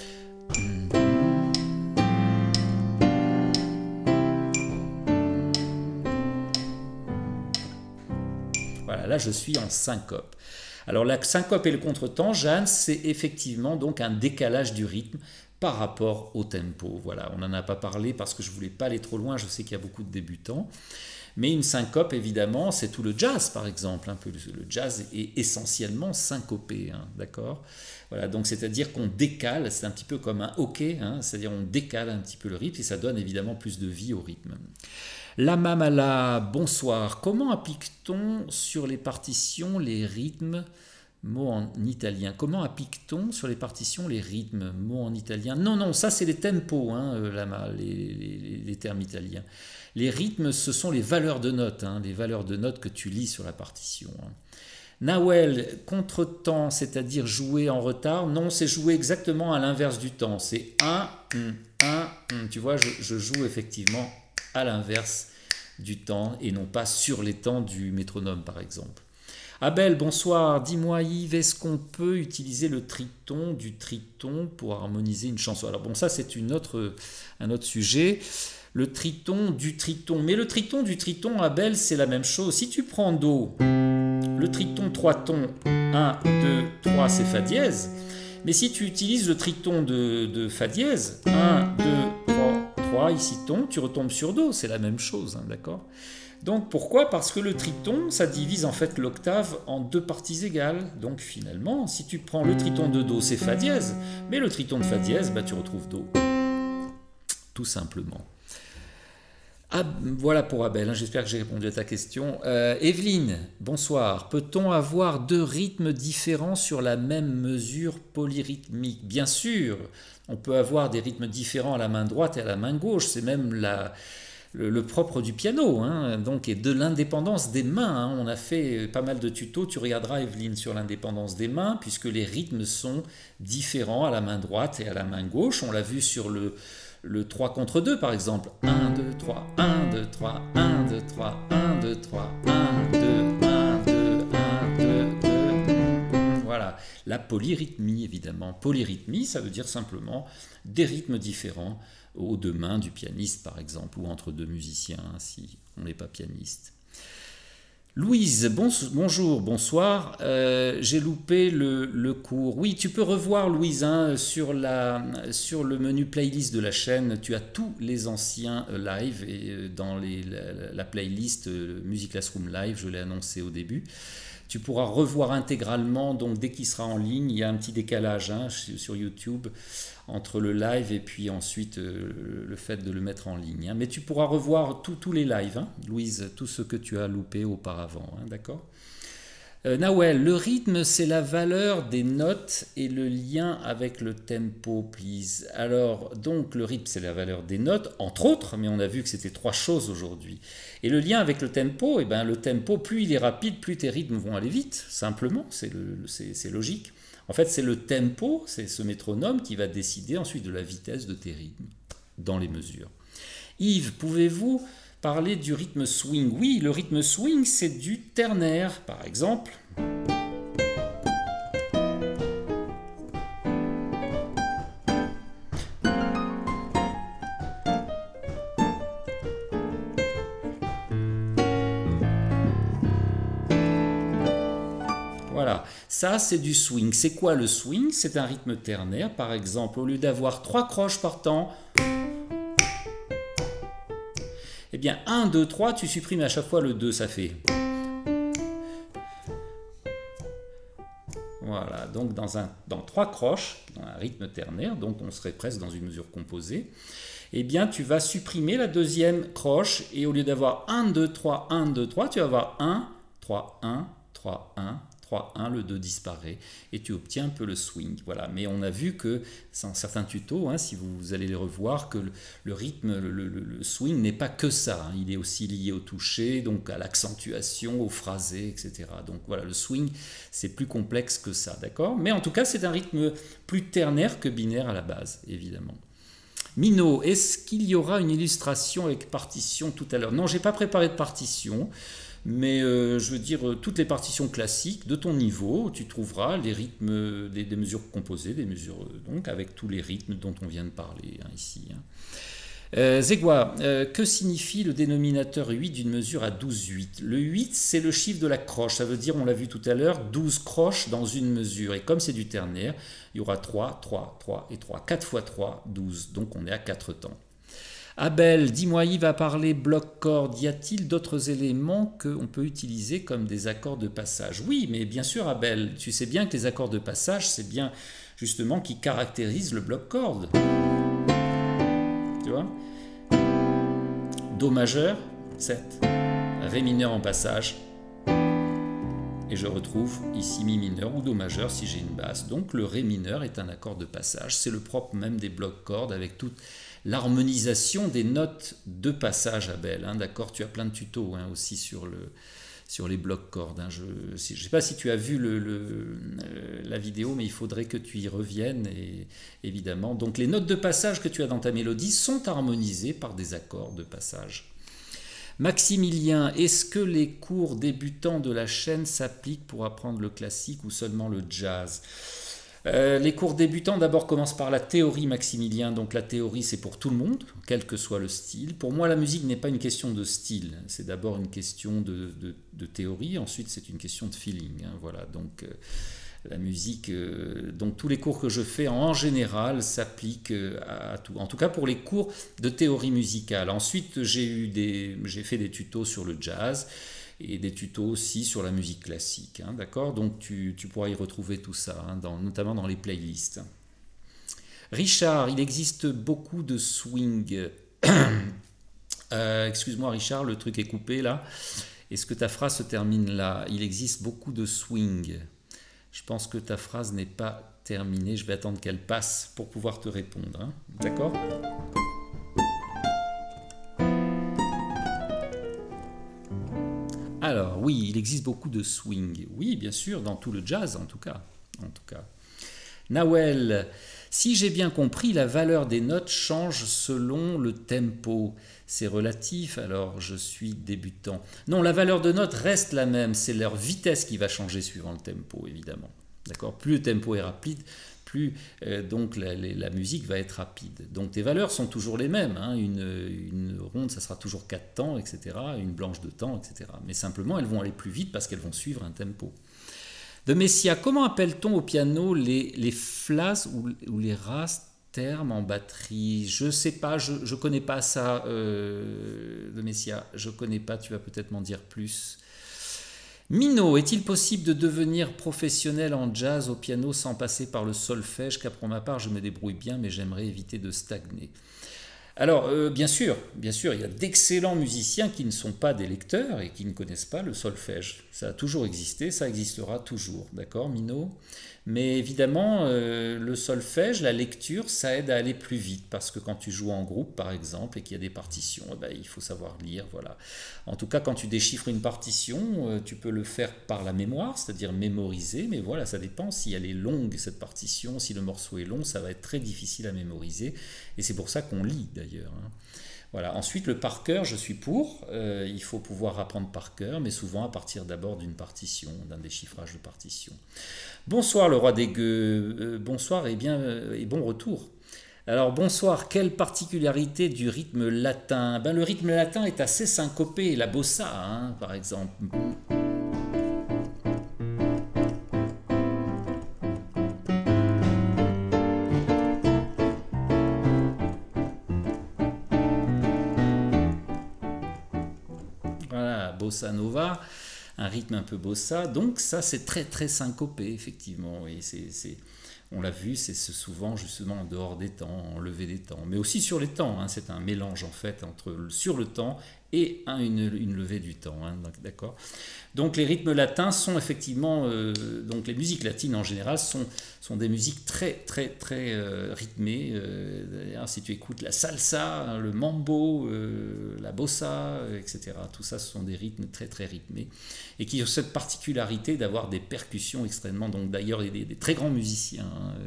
Voilà, là je suis en syncope. Alors la syncope et le contretemps, Jeanne, c'est effectivement donc un décalage du rythme par rapport au tempo. Voilà, on n'en a pas parlé parce que je ne voulais pas aller trop loin, je sais qu'il y a beaucoup de débutants. Mais une syncope, évidemment, c'est tout le jazz, par exemple. Un peu le jazz est essentiellement syncopé, hein, d'accord ? Voilà, donc c'est-à-dire qu'on décale, c'est un petit peu comme un hockey, hein, c'est-à-dire on décale un petit peu le rythme et ça donne évidemment plus de vie au rythme. La Mamala, bonsoir. Comment applique-t-on sur les partitions les rythmes, mots en italien? Comment applique-t-on sur les partitions les rythmes, mots en italien? Non, non, ça c'est les tempos, hein, les termes italiens. Les rythmes, ce sont les valeurs de notes, hein, les valeurs de notes que tu lis sur la partition. Hein. Nawel, contretemps, c'est-à-dire jouer en retard. Non, c'est jouer exactement à l'inverse du temps. C'est 1, 1. Tu vois, je joue effectivement à l'inverse du temps et non pas sur les temps du métronome, par exemple. Abel, bonsoir. Dis-moi, Yves, est-ce qu'on peut utiliser le triton du triton pour harmoniser une chanson? Alors bon, ça c'est un autre sujet. Le triton du triton. Mais le triton du triton, Abel, c'est la même chose. Si tu prends Do, le triton 3 tons, 1, 2, 3, c'est Fa dièse. Mais si tu utilises le triton de Fa dièse, 1, 2, 3, ici ton, tu retombes sur Do, c'est la même chose, hein, d'accord? Donc pourquoi? Parce que le triton, ça divise en fait l'octave en deux parties égales. Donc finalement, si tu prends le triton de Do, c'est Fa dièse, mais le triton de Fa dièse, bah, tu retrouves Do. Tout simplement. Ah, voilà pour Abel, hein, j'espère que j'ai répondu à ta question. Evelyne, bonsoir. Peut-on avoir deux rythmes différents sur la même mesure polyrythmique? Bien sûr, on peut avoir des rythmes différents à la main droite et à la main gauche, c'est même le propre du piano, hein, donc, et de l'indépendance des mains. Hein. On a fait pas mal de tutos, tu regarderas Evelyne sur l'indépendance des mains, puisque les rythmes sont différents à la main droite et à la main gauche. On l'a vu sur le 3 contre 2 par exemple. 1, 2, 3, 1, 2, 3, 1, 2, 3, 1, 2, 3, 1, 2, 1, 2, 1, 2, 2. Voilà, la polyrythmie évidemment. Polyrythmie, ça veut dire simplement des rythmes différents aux deux mains du pianiste par exemple, ou entre deux musiciens si on n'est pas pianiste. Louise, bonjour, bonsoir, j'ai loupé le cours. Oui, tu peux revoir Louise, hein, sur le menu playlist de la chaîne, tu as tous les anciens lives et dans la playlist Music Classroom Live, je l'ai annoncé au début. Tu pourras revoir intégralement, donc dès qu'il sera en ligne, il y a un petit décalage, hein, sur YouTube entre le live et puis ensuite le fait de le mettre en ligne. Hein. Mais tu pourras revoir tous les lives, hein, Louise, tout ce que tu as loupé auparavant, hein, d'accord? Nawel, le rythme, c'est la valeur des notes et le lien avec le tempo, please. Alors, donc, le rythme, c'est la valeur des notes, entre autres, mais on a vu que c'était trois choses aujourd'hui. Et le lien avec le tempo, eh ben, le tempo, plus il est rapide, plus tes rythmes vont aller vite, simplement, c'est logique. En fait, c'est le tempo, c'est ce métronome qui va décider ensuite de la vitesse de tes rythmes dans les mesures. Yves, pouvez-vous parler du rythme swing? Oui, le rythme swing, c'est du ternaire, par exemple. Voilà, ça c'est du swing. C'est quoi le swing? C'est un rythme ternaire. Par exemple, au lieu d'avoir 3 croches par temps, eh bien 1, 2, 3, tu supprimes à chaque fois le 2, ça fait. Voilà, donc dans 3 croches, dans un rythme ternaire, donc on serait presque dans une mesure composée, eh bien tu vas supprimer la deuxième croche et au lieu d'avoir 1, 2, 3, 1, 2, 3, tu vas avoir 1, 3, 1, 3, 1, 3, 1, le 2 disparaît et tu obtiens un peu le swing. Voilà. Mais on a vu que dans certains tutos, si vous allez les revoir, que le rythme, le swing n'est pas que ça. Il est aussi lié au toucher, donc à l'accentuation, au phrasé, etc. Donc voilà, le swing, c'est plus complexe que ça, d'accord? Mais en tout cas, c'est un rythme plus ternaire que binaire à la base, évidemment. Mino, est-ce qu'il y aura une illustration avec partition tout à l'heure? Non, je n'ai pas préparé de partition. Mais je veux dire, toutes les partitions classiques de ton niveau, tu trouveras les rythmes, des mesures composées, des mesures donc avec tous les rythmes dont on vient de parler ici. Zegwa, que signifie le dénominateur 8 d'une mesure à 12/8? Le 8, c'est le chiffre de la croche, ça veut dire, on l'a vu tout à l'heure, 12 croches dans une mesure. Et comme c'est du ternaire, il y aura 3, 3, 3 et 3. 4 fois 3, 12, donc on est à 4 temps. Abel, dis-moi, Yves va parler bloc-corde. Y a-t-il d'autres éléments qu'on peut utiliser comme des accords de passage? Oui, mais bien sûr, Abel, tu sais bien que les accords de passage, c'est bien justement qui caractérisent le bloc-corde. Tu vois? Do majeur, 7. Ré mineur en passage. Et je retrouve ici mi mineur ou do majeur si j'ai une basse. Donc le ré mineur est un accord de passage. C'est le propre même des blocs-cordes avec toute l'harmonisation des notes de passage, Abel. D'accord, tu as plein de tutos aussi sur les blocs-cordes. Je ne sais pas si tu as vu la vidéo, mais il faudrait que tu y reviennes, évidemment. Donc les notes de passage que tu as dans ta mélodie sont harmonisées par des accords de passage. Maximilien, est-ce que les cours débutants de la chaîne s'appliquent pour apprendre le classique ou seulement le jazz? Les cours débutants d'abord commencent par la théorie, Maximilien. Donc la théorie, c'est pour tout le monde, quel que soit le style. Pour moi, la musique n'est pas une question de style, c'est d'abord une question de théorie, ensuite c'est une question de feeling. Voilà, donc la musique, donc tous les cours que je fais en général s'appliquent à tout. En tout cas pour les cours de théorie musicale. Ensuite, j'ai fait des tutos sur le jazz et des tutos aussi sur la musique classique. D'accord? Donc tu pourras y retrouver tout ça, notamment dans les playlists. Richard, il existe beaucoup de swing. Excuse-moi Richard, le truc est coupé là. Est-ce que ta phrase se termine là? Il existe beaucoup de swing. Je pense que ta phrase n'est pas terminée. Je vais attendre qu'elle passe pour pouvoir te répondre. D'accord? Alors, oui, il existe beaucoup de swing. Oui, bien sûr, dans tout le jazz, en tout cas. Nawel, si j'ai bien compris, la valeur des notes change selon le tempo. C'est relatif, alors je suis débutant. Non, la valeur de notes reste la même. C'est leur vitesse qui va changer suivant le tempo, évidemment. D'accord? Plus le tempo est rapide, plus donc la musique va être rapide. Donc tes valeurs sont toujours les mêmes. Une ronde, ça sera toujours 4 temps, etc. Une blanche de temps, etc. Mais simplement, elles vont aller plus vite parce qu'elles vont suivre un tempo. De Messia, comment appelle-t-on au piano les flas ou les ras termes en batterie? Je ne sais pas, je ne connais pas ça, de Messia. Je ne connais pas, tu vas peut-être m'en dire plus. Mino, est-il possible de devenir professionnel en jazz au piano sans passer par le solfège? Car pour ma part, je me débrouille bien, mais j'aimerais éviter de stagner. Alors, bien sûr, il y a d'excellents musiciens qui ne sont pas des lecteurs et qui ne connaissent pas le solfège. Ça a toujours existé, ça existera toujours, d'accord, Mino? Mais évidemment, le solfège, la lecture, ça aide à aller plus vite parce que quand tu joues en groupe, par exemple, et qu'il y a des partitions, il faut savoir lire, voilà. En tout cas, quand tu déchiffres une partition, tu peux le faire par la mémoire, c'est-à-dire mémoriser, mais voilà, ça dépend si elle est longue, cette partition, si le morceau est long, ça va être très difficile à mémoriser, et c'est pour ça qu'on lit, d'ailleurs. Voilà. Ensuite, le par cœur, je suis pour. Il faut pouvoir apprendre par cœur, mais souvent à partir d'abord d'une partition, d'un déchiffrage de partition. Bonsoir le roi des gueux, bonsoir et bon retour. Alors bonsoir, quelle particularité du rythme latin? Le rythme latin est assez syncopé, la bossa par exemple. bossa nova, un rythme un peu bossa. Donc ça, c'est très très syncopé, effectivement. Et on l'a vu, c'est souvent justement en dehors des temps, en levé des temps, mais aussi sur les temps. Hein, c'est un mélange en fait sur le temps et une levée du temps. Hein, d'accord. Donc les rythmes latins sont effectivement, donc les musiques latines en général sont des musiques très très très rythmées. Si tu écoutes la salsa, le mambo, la bossa, etc. Tout ça, ce sont des rythmes très très rythmés et qui ont cette particularité d'avoir des percussions extrêmement. Donc d'ailleurs, il y a des très grands musiciens,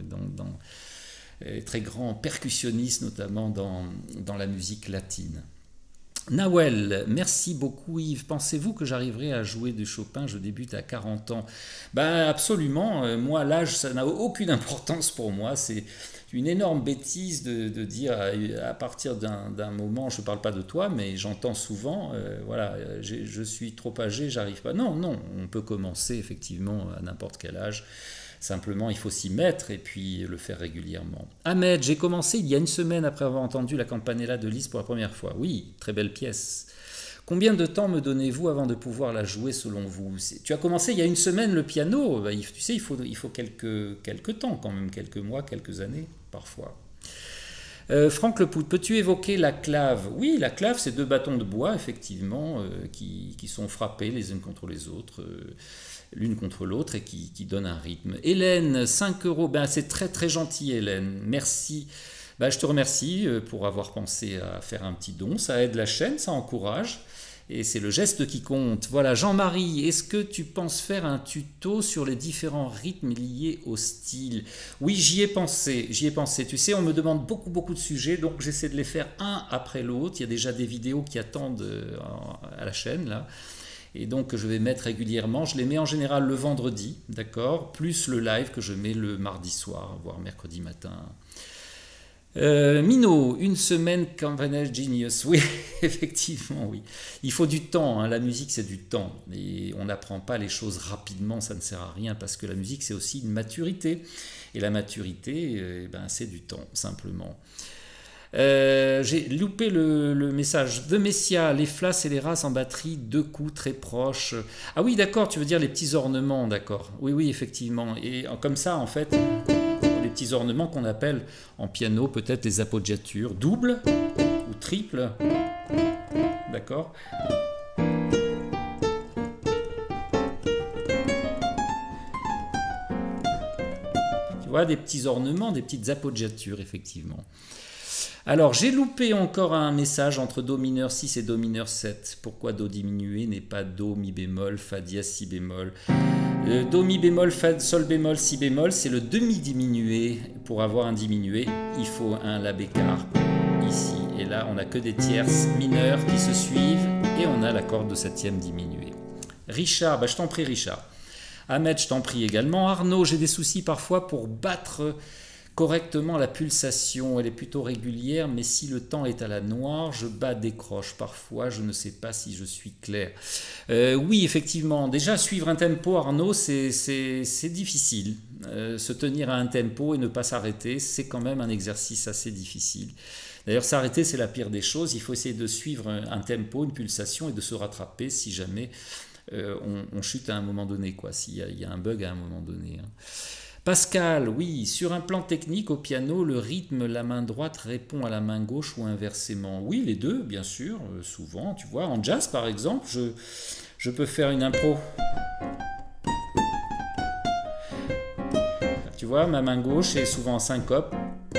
très grands percussionnistes notamment dans la musique latine. Nawel, merci beaucoup Yves. Pensez-vous que j'arriverai à jouer du Chopin? Je débute à 40 ans. Ben absolument. Moi, l'âge, ça n'a aucune importance pour moi. C'est une énorme bêtise de dire à partir d'un moment, je ne parle pas de toi, mais j'entends souvent, voilà, je suis trop âgé, j'arrive pas. Non, non, on peut commencer effectivement à n'importe quel âge. Simplement, il faut s'y mettre et puis le faire régulièrement. Ahmed, j'ai commencé il y a une semaine après avoir entendu la Campanella de Liszt pour la première fois. Oui, très belle pièce. Combien de temps me donnez-vous avant de pouvoir la jouer selon vous? Tu as commencé il y a une semaine le piano. Tu sais, il faut quelques temps quand même, quelques mois, quelques années parfois. Franck Lepout, peux-tu évoquer la clave? Oui, la clave, c'est deux bâtons de bois, effectivement, qui sont frappés les uns contre les autres. L'une contre l'autre et qui donne un rythme. Hélène, 5 €, ben, c'est très très gentil Hélène, merci. Ben, je te remercie pour avoir pensé à faire un petit don, ça aide la chaîne, ça encourage, et c'est le geste qui compte. Voilà, Jean-Marie, est-ce que tu penses faire un tuto sur les différents rythmes liés au style? Oui, j'y ai pensé, tu sais, on me demande beaucoup de sujets, donc j'essaie de les faire un après l'autre, il y a déjà des vidéos qui attendent à la chaîne, là. Et donc je vais mettre régulièrement, je les mets en général le vendredi, d'accord, plus le live que je mets le mardi soir, voire mercredi matin. Mino, une semaine Campanella Genius, oui, effectivement, oui. Il faut du temps, hein, la musique c'est du temps, et on n'apprend pas les choses rapidement, ça ne sert à rien, parce que la musique c'est aussi une maturité, et la maturité, ben, c'est du temps, simplement. J'ai loupé le message de Messia, les flas et les races en batterie, deux coups très proches. Ah oui, d'accord, tu veux dire les petits ornements, d'accord. Oui, effectivement. Et comme ça, en fait, les petits ornements qu'on appelle en piano peut-être les appoggiatures, doubles ou triples, d'accord. Tu vois, des petits ornements, des petites appoggiatures, effectivement. Alors, j'ai loupé encore un message entre Do mineur 6 et Do mineur 7. Pourquoi Do diminué n'est pas Do, Mi bémol, Fa dièse, Si bémol? Do, Mi bémol, Fa, Sol bémol, Si bémol, c'est le demi-diminué. Pour avoir un diminué, il faut un La bécard ici. Et là, on n'a que des tierces mineures qui se suivent et on a la corde de septième diminuée. Richard, bah, je t'en prie Richard. Ahmed, je t'en prie également. Arnaud, j'ai des soucis parfois pour battre correctement la pulsation, elle est plutôt régulière, mais si le temps est à la noire, je bats des croches. Parfois, je ne sais pas si je suis clair. Oui, effectivement, déjà suivre un tempo, Arnaud, c'est difficile. Se tenir à un tempo et ne pas s'arrêter, c'est quand même un exercice assez difficile. D'ailleurs, s'arrêter, c'est la pire des choses. Il faut essayer de suivre un tempo, une pulsation et de se rattraper si jamais on chute à un moment donné, quoi, s'il y a un bug à un moment donné. Hein. Pascal, oui, sur un plan technique, au piano, le rythme, la main droite répond à la main gauche ou inversement. Oui, les deux, bien sûr, souvent, tu vois. En jazz, par exemple, je peux faire une impro. Tu vois, ma main gauche est souvent en syncope.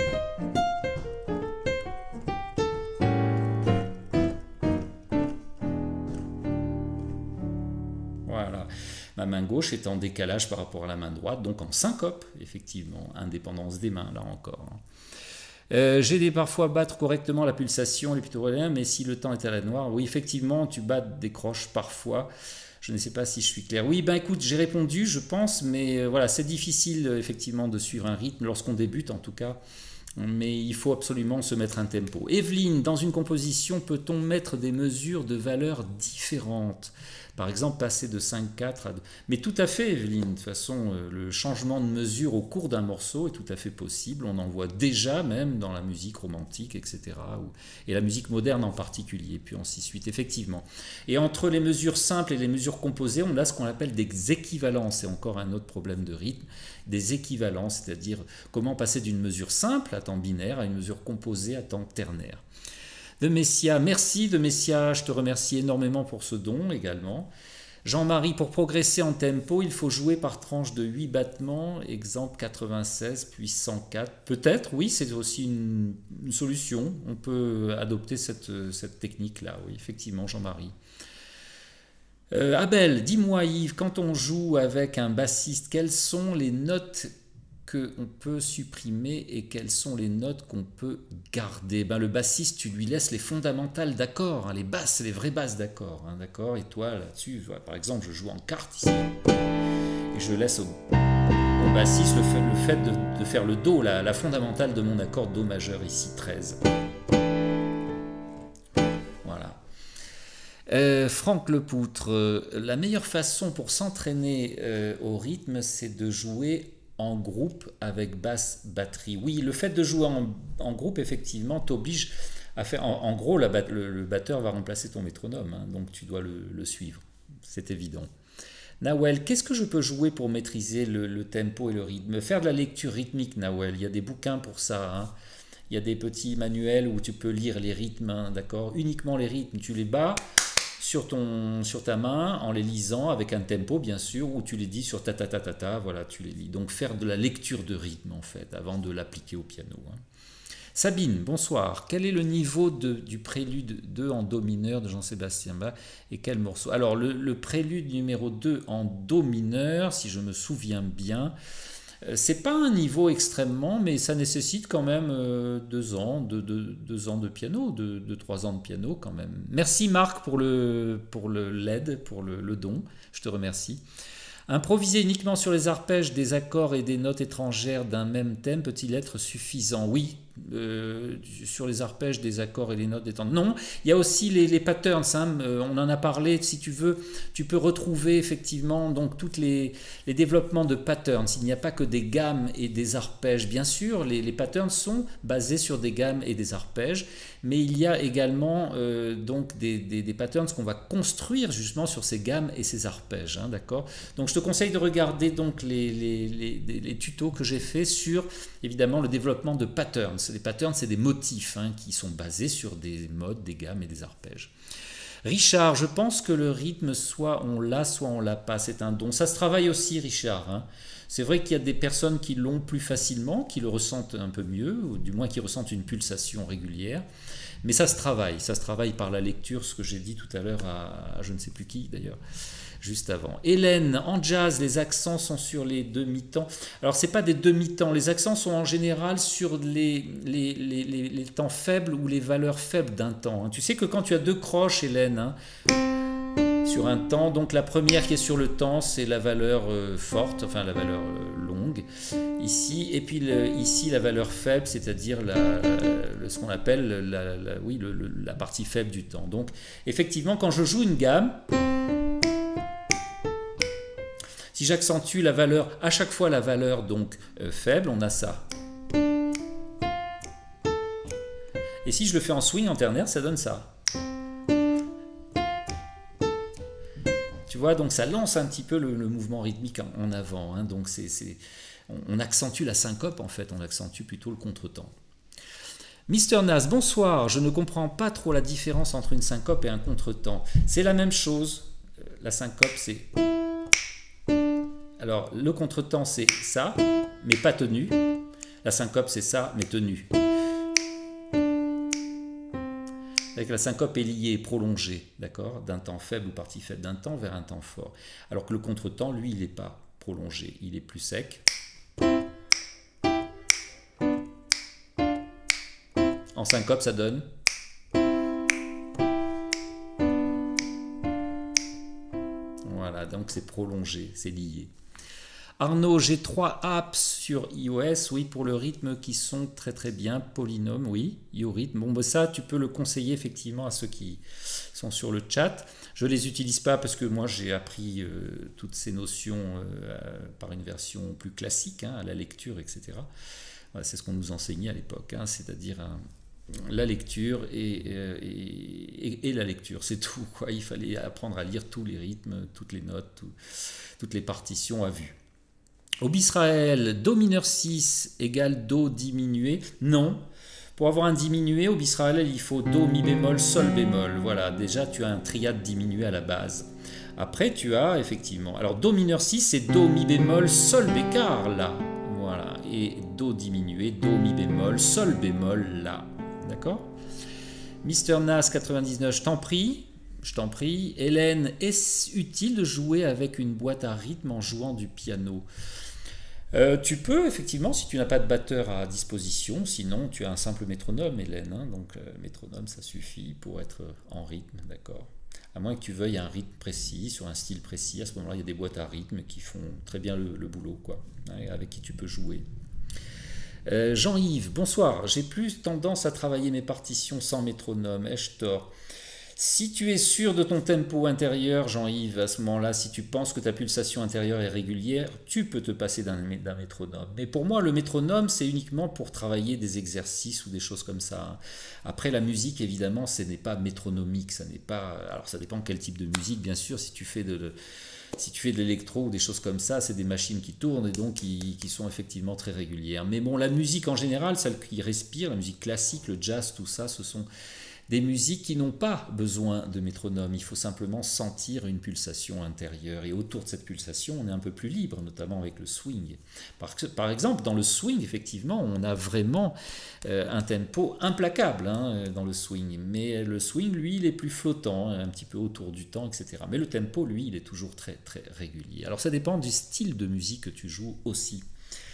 Voilà. Ma main gauche est en décalage par rapport à la main droite, donc en syncope, effectivement, indépendance des mains, là encore. J'ai parfois battre correctement la pulsation, les pictoraliens, mais si le temps est à la noire, oui, effectivement, tu bats des croches parfois. Je ne sais pas si je suis clair. Oui, ben écoute, j'ai répondu, je pense, mais voilà, c'est difficile, effectivement, de suivre un rythme, lorsqu'on débute en tout cas. Mais il faut absolument se mettre un tempo. Evelyne, dans une composition, peut-on mettre des mesures de valeurs différentes? Par exemple, passer de 5/4 à... Mais tout à fait, Evelyne, de toute façon, le changement de mesure au cours d'un morceau est tout à fait possible. On en voit déjà même dans la musique romantique, etc. Et la musique moderne en particulier, puis ainsi de suite, effectivement. Et entre les mesures simples et les mesures composées, on a ce qu'on appelle des équivalences. C'est encore un autre problème de rythme. Des équivalences, c'est-à-dire comment passer d'une mesure simple à temps binaire à une mesure composée à temps ternaire. De Messia, merci de Messia, je te remercie énormément pour ce don également. Jean-Marie, pour progresser en tempo, il faut jouer par tranche de 8 battements, exemple 96 puis 104. Peut-être, oui, c'est aussi une solution. On peut adopter cette technique-là, oui, effectivement, Jean-Marie. Abel, dis-moi Yves, quand on joue avec un bassiste, quelles sont les notes qu'on peut supprimer et quelles sont les notes qu'on peut garder? Le bassiste, tu lui laisses les fondamentales d'accords, hein, les basses, les vraies basses d'accords, hein, d'accord. Et toi, là-dessus, par exemple, je joue en quarte ici, et je laisse au bassiste le fait de faire le Do, la fondamentale de mon accord Do majeur, ici 13. Franck Lepoutre, la meilleure façon pour s'entraîner au rythme, c'est de jouer en groupe avec basse batterie. Oui, le fait de jouer en groupe, effectivement, t'oblige à faire... En gros, le batteur va remplacer ton métronome, hein, donc tu dois le suivre. C'est évident. Nawel, qu'est-ce que je peux jouer pour maîtriser le tempo et le rythme? Faire de la lecture rythmique, Nawel. Il y a des bouquins pour ça, hein. Il y a des petits manuels où tu peux lire les rythmes, hein, d'accord? Uniquement les rythmes, tu les bats sur ta main en les lisant avec un tempo bien sûr, ou tu les dis sur ta ta ta ta ta, voilà, tu les lis. Donc faire de la lecture de rythme en fait, avant de l'appliquer au piano. Hein. Sabine, bonsoir. Quel est le niveau du prélude 2 en Do mineur de Jean-Sébastien Bach et quel morceau? Alors le prélude numéro 2 en Do mineur, si je me souviens bien, c'est pas un niveau extrêmement, mais ça nécessite quand même 2 ans, 2 ans de piano, 3 ans de piano quand même. Merci Marc pour l'aide, pour le don, je te remercie. Improviser uniquement sur les arpèges des accords et des notes étrangères d'un même thème peut-il être suffisant? Oui, sur les arpèges des accords et les notes étant... Non, il y a aussi les patterns, hein, on en a parlé, si tu veux, tu peux retrouver effectivement donc tous les développements de patterns. Il n'y a pas que des gammes et des arpèges, bien sûr, les patterns sont basés sur des gammes et des arpèges, mais il y a également donc des patterns qu'on va construire justement sur ces gammes et ces arpèges, hein, d'accord? Donc je te conseille de regarder donc les tutos que j'ai fait sur évidemment le développement de patterns. Les patterns, c'est des motifs, hein, qui sont basés sur des modes, des gammes et des arpèges. Richard, je pense que le rythme, soit on l'a, soit on l'a pas. C'est un don. Ça se travaille aussi, Richard. Hein. C'est vrai qu'il y a des personnes qui l'ont plus facilement, qui le ressentent un peu mieux, ou du moins qui ressentent une pulsation régulière. Mais ça se travaille par la lecture, ce que j'ai dit tout à l'heure à je ne sais plus qui d'ailleurs, juste avant. Hélène, en jazz, les accents sont sur les demi-temps. Alors, ce n'est pas des demi-temps, les accents sont en général sur les temps faibles ou les valeurs faibles d'un temps. Tu sais que quand tu as 2 croches, Hélène, hein, sur un temps, donc la première qui est sur le temps, c'est la valeur forte, enfin la valeur longue, ici, et puis ici la valeur faible, c'est-à-dire ce qu'on appelle la partie faible du temps. Donc, effectivement, quand je joue une gamme, si j'accentue la valeur, à chaque fois la valeur donc faible, on a ça. Et si je le fais en swing en ternaire, ça donne ça. Tu vois, donc ça lance un petit peu le mouvement rythmique en avant. Hein, donc on accentue la syncope en fait, on accentue plutôt le contretemps. Mister Nas, bonsoir. Je ne comprends pas trop la différence entre une syncope et un contretemps. C'est la même chose. La syncope, c'est... Alors, le contretemps, c'est ça, mais pas tenu. La syncope, c'est ça, mais tenu. Avec la syncope est liée, prolongée, d'accord, d'un temps faible ou partie faible d'un temps vers un temps fort. Alors que le contretemps, lui, il n'est pas prolongé, il est plus sec. En syncope, ça donne... Voilà, donc c'est prolongé, c'est lié. Arnaud, j'ai 3 apps sur iOS, oui, pour le rythme qui sont très très bien. Polynôme, oui, iOrhythm. Bon, ben ça, tu peux le conseiller effectivement à ceux qui sont sur le chat. Je ne les utilise pas parce que moi j'ai appris toutes ces notions par une version plus classique, hein, à la lecture, etc. Voilà, c'est ce qu'on nous enseignait à l'époque, hein, c'est-à-dire la lecture et la lecture, c'est tout, quoi. Il fallait apprendre à lire tous les rythmes, toutes les notes, toutes les partitions à vue. Au Bisraël, Do mineur 6 égale Do diminué. Non. Pour avoir un diminué, au Bisraël, il faut Do, Mi bémol, Sol bémol. Voilà, déjà tu as un triade diminué à la base. Après, tu as effectivement... Alors, Do mineur 6, c'est Do, Mi bémol, Sol bécar, là. Voilà. Et Do diminué, Do, Mi bémol, Sol bémol, là. D'accord? Mister Nas 99, je t'en prie. Je t'en prie. Hélène, est-ce utile de jouer avec une boîte à rythme en jouant du piano? Tu peux, effectivement, si tu n'as pas de batteur à disposition, sinon tu as un simple métronome, Hélène, hein, donc métronome, ça suffit pour être en rythme, d'accord? À moins que tu veuilles un rythme précis, sur un style précis, à ce moment-là, il y a des boîtes à rythme qui font très bien le boulot, quoi, hein, avec qui tu peux jouer. Jean-Yves, bonsoir, j'ai plus tendance à travailler mes partitions sans métronome, ai-je tort? Si tu es sûr de ton tempo intérieur, Jean-Yves, à ce moment-là, si tu penses que ta pulsation intérieure est régulière, tu peux te passer d'un métronome. Mais pour moi, le métronome, c'est uniquement pour travailler des exercices ou des choses comme ça. Après, la musique, évidemment, ce n'est pas métronomique. Ça n'est pas... Alors, ça dépend quel type de musique, bien sûr. Si tu fais de l'électro ou des choses comme ça, c'est des machines qui tournent et donc qui sont effectivement très régulières. Mais bon, la musique en général, celle qui respire, la musique classique, le jazz, tout ça, ce sont des musiques qui n'ont pas besoin de métronome. Il faut simplement sentir une pulsation intérieure. Et autour de cette pulsation, on est un peu plus libre, notamment avec le swing. Par exemple, dans le swing, effectivement, on a vraiment un tempo implacable, hein, dans le swing. Mais le swing, lui, il est plus flottant, un petit peu autour du temps, etc. Mais le tempo, lui, il est toujours très, très régulier. Alors ça dépend du style de musique que tu joues aussi.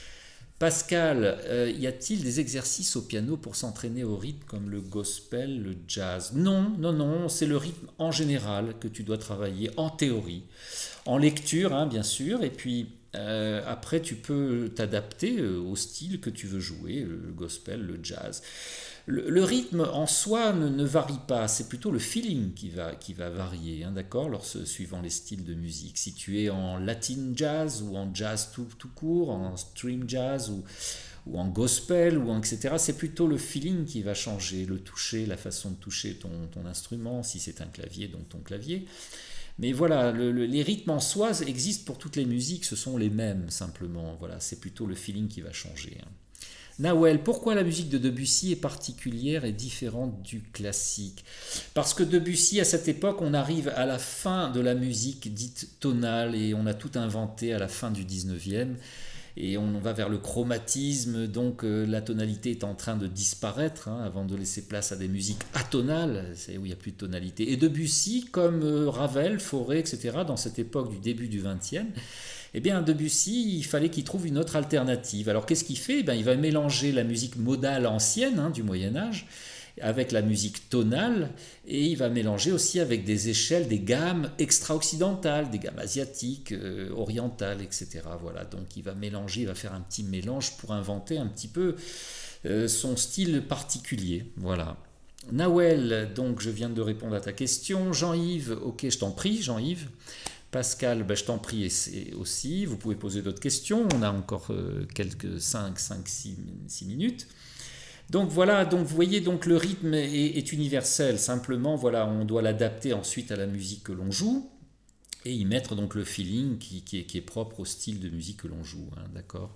Pascal, y a-t-il des exercices au piano pour s'entraîner au rythme comme le gospel, le jazz? Non, non, non, c'est le rythme en général que tu dois travailler en théorie, en lecture, hein, bien sûr, et puis après tu peux t'adapter au style que tu veux jouer, le gospel, le jazz. Le rythme en soi ne varie pas, c'est plutôt le feeling qui va varier, hein, d'accord, suivant les styles de musique. Si tu es en latin jazz ou en jazz tout court, en stream jazz ou en gospel, etc., c'est plutôt le feeling qui va changer, le toucher, la façon de toucher ton instrument, si c'est un clavier, donc ton clavier. Mais voilà, les rythmes en soi existent pour toutes les musiques, ce sont les mêmes simplement. Voilà, c'est plutôt le feeling qui va changer, hein. Nawel, pourquoi la musique de Debussy est particulière et différente du classique? Parce que Debussy, à cette époque, on arrive à la fin de la musique dite tonale et on a tout inventé à la fin du 19e. Et on va vers le chromatisme, donc la tonalité est en train de disparaître, hein, avant de laisser place à des musiques atonales, c'est où il n'y a plus de tonalité. Et Debussy, comme Ravel, Fauré, etc., dans cette époque du début du 20e, eh bien Debussy, il fallait qu'il trouve une autre alternative. Alors qu'est-ce qu'il fait? Il va mélanger la musique modale ancienne, hein, du Moyen-Âge avec la musique tonale, et il va mélanger aussi avec des échelles, des gammes extra-occidentales, des gammes asiatiques, orientales, etc. Voilà, donc il va mélanger, il va faire un petit mélange pour inventer un petit peu son style particulier. Voilà. Nawel, donc je viens de répondre à ta question. Jean-Yves, ok, je t'en prie, Jean-Yves. Pascal, je t'en prie aussi. Vous pouvez poser d'autres questions. On a encore quelques 6 minutes. Donc voilà, donc vous voyez, donc le rythme est universel. Simplement, voilà, on doit l'adapter ensuite à la musique que l'on joue et y mettre donc le feeling qui est propre au style de musique que l'on joue. Hein, d'accord.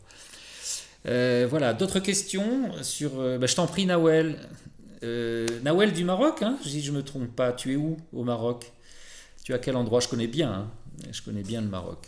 Voilà, d'autres questions sur. Je t'en prie, Nawel. Nawel du Maroc, hein, si je ne me trompe pas. Tu es où au Maroc? Tu es à quel endroit? Je connais bien. Hein, je connais bien le Maroc.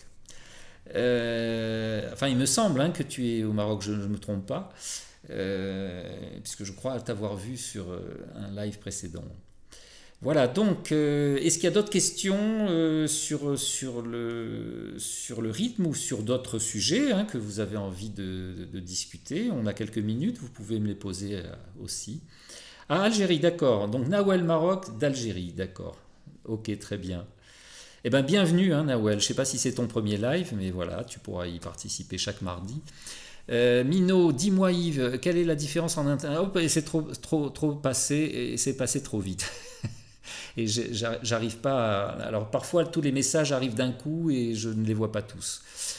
Enfin, il me semble, hein, que tu es au Maroc, je ne me trompe pas. Puisque je crois t'avoir vu sur un live précédent. Voilà, donc, est-ce qu'il y a d'autres questions sur le rythme ou sur d'autres sujets, hein, que vous avez envie de discuter? On a quelques minutes, vous pouvez me les poser aussi. Ah, Algérie, d'accord. Donc, Nawel Maroc d'Algérie, d'accord. Ok, très bien. Eh bien, bienvenue, hein, Nawel. Je ne sais pas si c'est ton premier live, mais voilà, tu pourras y participer chaque mardi. Mino, dis-moi Yves, quelle est la différence en interne? Oh, c'est trop passé, et c'est passé trop vite. Et j'arrive pas à... Alors parfois, tous les messages arrivent d'un coup et je ne les vois pas tous.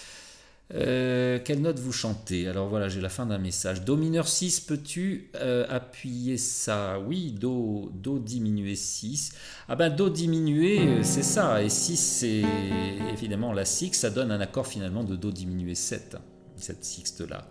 Quelle note vous chantez? Alors voilà, j'ai la fin d'un message. Do mineur 6, peux-tu appuyer ça? Oui, Do diminué 6. Ah ben Do diminué, c'est ça. Et 6, c'est évidemment la sixte, ça donne un accord finalement de Do diminué 7, cette sixte-là.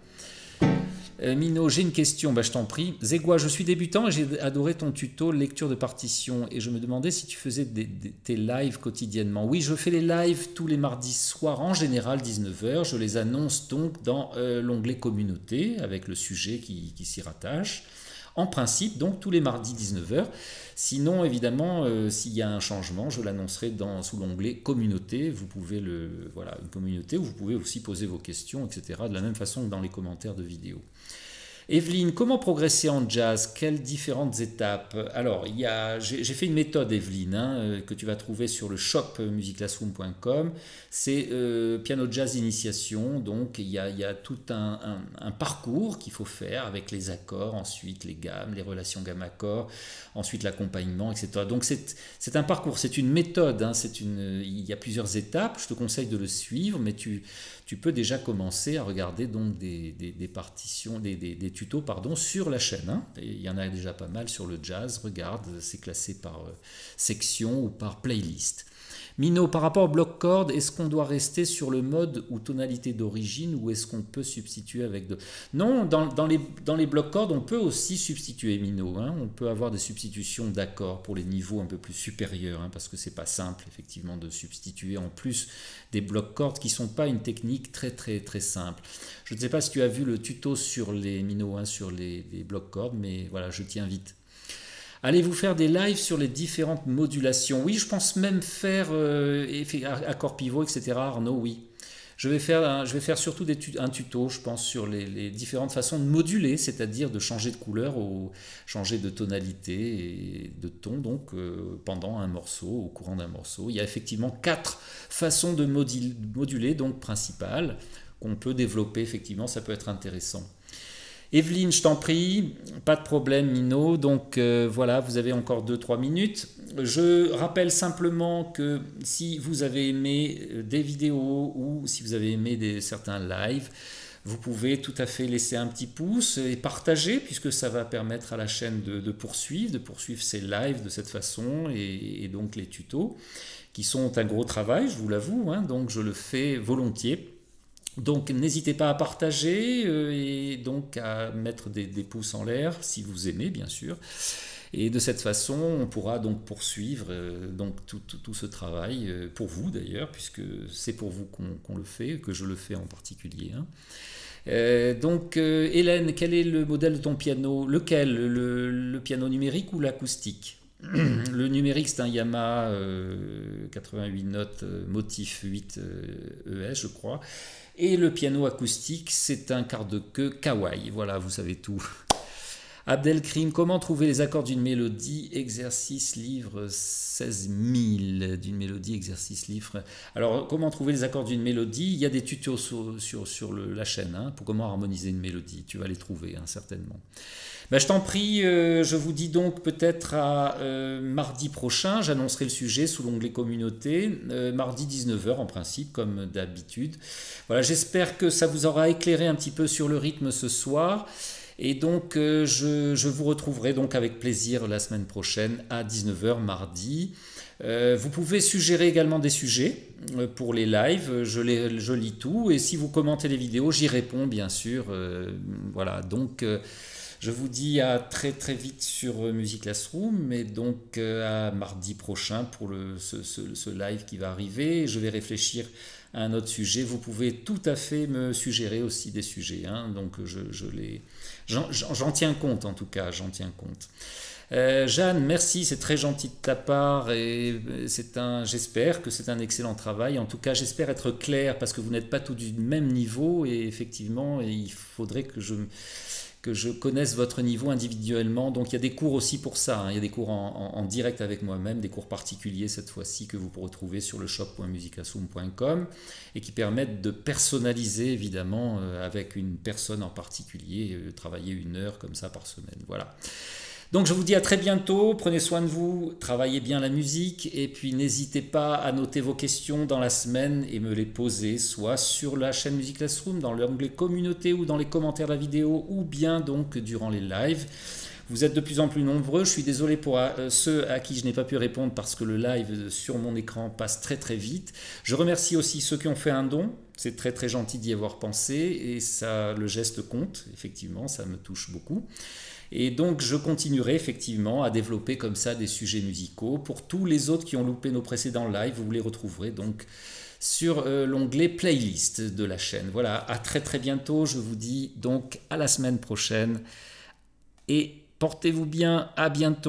Mino, j'ai une question, bah, je t'en prie. Zégua, je suis débutant et j'ai adoré ton tuto lecture de partition et je me demandais si tu faisais tes lives quotidiennement. Oui, je fais les lives tous les mardis soirs, en général 19h. Je les annonce donc dans l'onglet communauté avec le sujet qui s'y rattache. En principe, donc tous les mardis 19h. Sinon, évidemment, s'il y a un changement, je l'annoncerai sous l'onglet communauté. Vous pouvez voilà, une communauté où vous pouvez aussi poser vos questions, etc. De la même façon que dans les commentaires de vidéos. Evelyne, comment progresser en jazz? Quelles différentes étapes? Alors, j'ai fait une méthode, Evelyne, hein, que tu vas trouver sur le shop musiclassroom.com. C'est piano jazz initiation. Donc, il y a tout un parcours qu'il faut faire avec les accords, ensuite les gammes, les relations gamme-accord, ensuite l'accompagnement, etc. Donc, c'est un parcours, c'est une méthode. Hein, il y a plusieurs étapes. Je te conseille de le suivre, mais tu peux déjà commencer à regarder donc des partitions, des tutos sur la chaîne. Hein. Et il y en a déjà pas mal sur le jazz. Regarde, c'est classé par section ou par playlist. Mino, par rapport au bloc chord, est-ce qu'on doit rester sur le mode ou tonalité d'origine ou est-ce qu'on peut substituer avec de... Non, dans les blocs chords, on peut aussi substituer, Mino. Hein. On peut avoir des substitutions d'accords pour les niveaux un peu plus supérieurs, hein, parce que c'est pas simple, effectivement, de substituer en plus des blocs chords qui sont pas une technique très, très, très simple. Je ne sais pas si tu as vu le tuto sur les Mino, hein, sur les blocs chords, mais voilà, je t'y invite. Allez-vous faire des lives sur les différentes modulations? Oui, je pense même faire accord pivot, etc. Arnaud, oui. Je vais faire surtout un tuto, je pense, sur les différentes façons de moduler, c'est-à-dire de changer de couleur, changer de tonalité et de ton, donc pendant un morceau, au courant d'un morceau. Il y a effectivement 4 façons de moduler, donc principales, qu'on peut développer, effectivement, ça peut être intéressant. Evelyne, je t'en prie, pas de problème Mino, donc voilà, vous avez encore 2-3 minutes. Je rappelle simplement que si vous avez aimé des vidéos ou si vous avez aimé certains lives, vous pouvez tout à fait laisser un petit pouce et partager puisque ça va permettre à la chaîne de poursuivre ces lives de cette façon et donc les tutos qui sont un gros travail, je vous l'avoue, hein, donc je le fais volontiers. Donc n'hésitez pas à partager et donc à mettre des pouces en l'air si vous aimez bien sûr. Et de cette façon, on pourra donc poursuivre donc tout ce travail, pour vous d'ailleurs, puisque c'est pour vous qu'on le fait, que je le fais en particulier. Hein. Donc Hélène, quel est le modèle de ton piano? Lequel? Le piano numérique ou l'acoustique? Le numérique, c'est un Yamaha 88 notes, motif 8 ES, je crois. Et le piano acoustique, c'est un quart de queue Kawai. Voilà, vous savez tout. Abdelkrim, comment trouver les accords d'une mélodie? Exercice livre 16 000 d'une mélodie, exercice livre. Alors, comment trouver les accords d'une mélodie? Il y a des tutos sur la chaîne hein, pour comment harmoniser une mélodie. Tu vas les trouver, hein, certainement. Ben, je t'en prie, je vous dis donc peut-être à mardi prochain. J'annoncerai le sujet sous l'onglet communauté. Mardi 19h en principe, comme d'habitude. Voilà, j'espère que ça vous aura éclairé un petit peu sur le rythme ce soir. Et donc, je vous retrouverai donc avec plaisir la semaine prochaine à 19h mardi. Vous pouvez suggérer également des sujets pour les lives, je lis tout. Et si vous commentez les vidéos, j'y réponds bien sûr. Voilà, donc je vous dis à très très vite sur Music Classroom, et donc à mardi prochain pour ce live qui va arriver. Je vais réfléchir à un autre sujet. Vous pouvez tout à fait me suggérer aussi des sujets. Hein, donc j'en tiens compte en tout cas, j'en tiens compte. Jeanne, merci, c'est très gentil de ta part et j'espère que c'est un excellent travail. En tout cas, j'espère être clair parce que vous n'êtes pas tous du même niveau et effectivement, il faudrait que que je connaisse votre niveau individuellement. Donc il y a des cours aussi pour ça, hein. Il y a des cours en direct avec moi-même, des cours particuliers cette fois-ci que vous pourrez trouver sur le shop.musicasum.com et qui permettent de personnaliser évidemment avec une personne en particulier, travailler 1 heure comme ça par semaine. Voilà. Donc je vous dis à très bientôt, prenez soin de vous, travaillez bien la musique et puis n'hésitez pas à noter vos questions dans la semaine et me les poser soit sur la chaîne Music Classroom, dans l'onglet communauté ou dans les commentaires de la vidéo ou bien donc durant les lives. Vous êtes de plus en plus nombreux, je suis désolé pour ceux à qui je n'ai pas pu répondre parce que le live sur mon écran passe très très vite. Je remercie aussi ceux qui ont fait un don, c'est très très gentil d'y avoir pensé et ça, le geste compte, effectivement, ça me touche beaucoup. Et donc je continuerai effectivement à développer comme ça des sujets musicaux. Pour tous les autres qui ont loupé nos précédents lives, vous les retrouverez donc sur l'onglet playlist de la chaîne. Voilà, à très très bientôt, je vous dis donc à la semaine prochaine et portez-vous bien, à bientôt.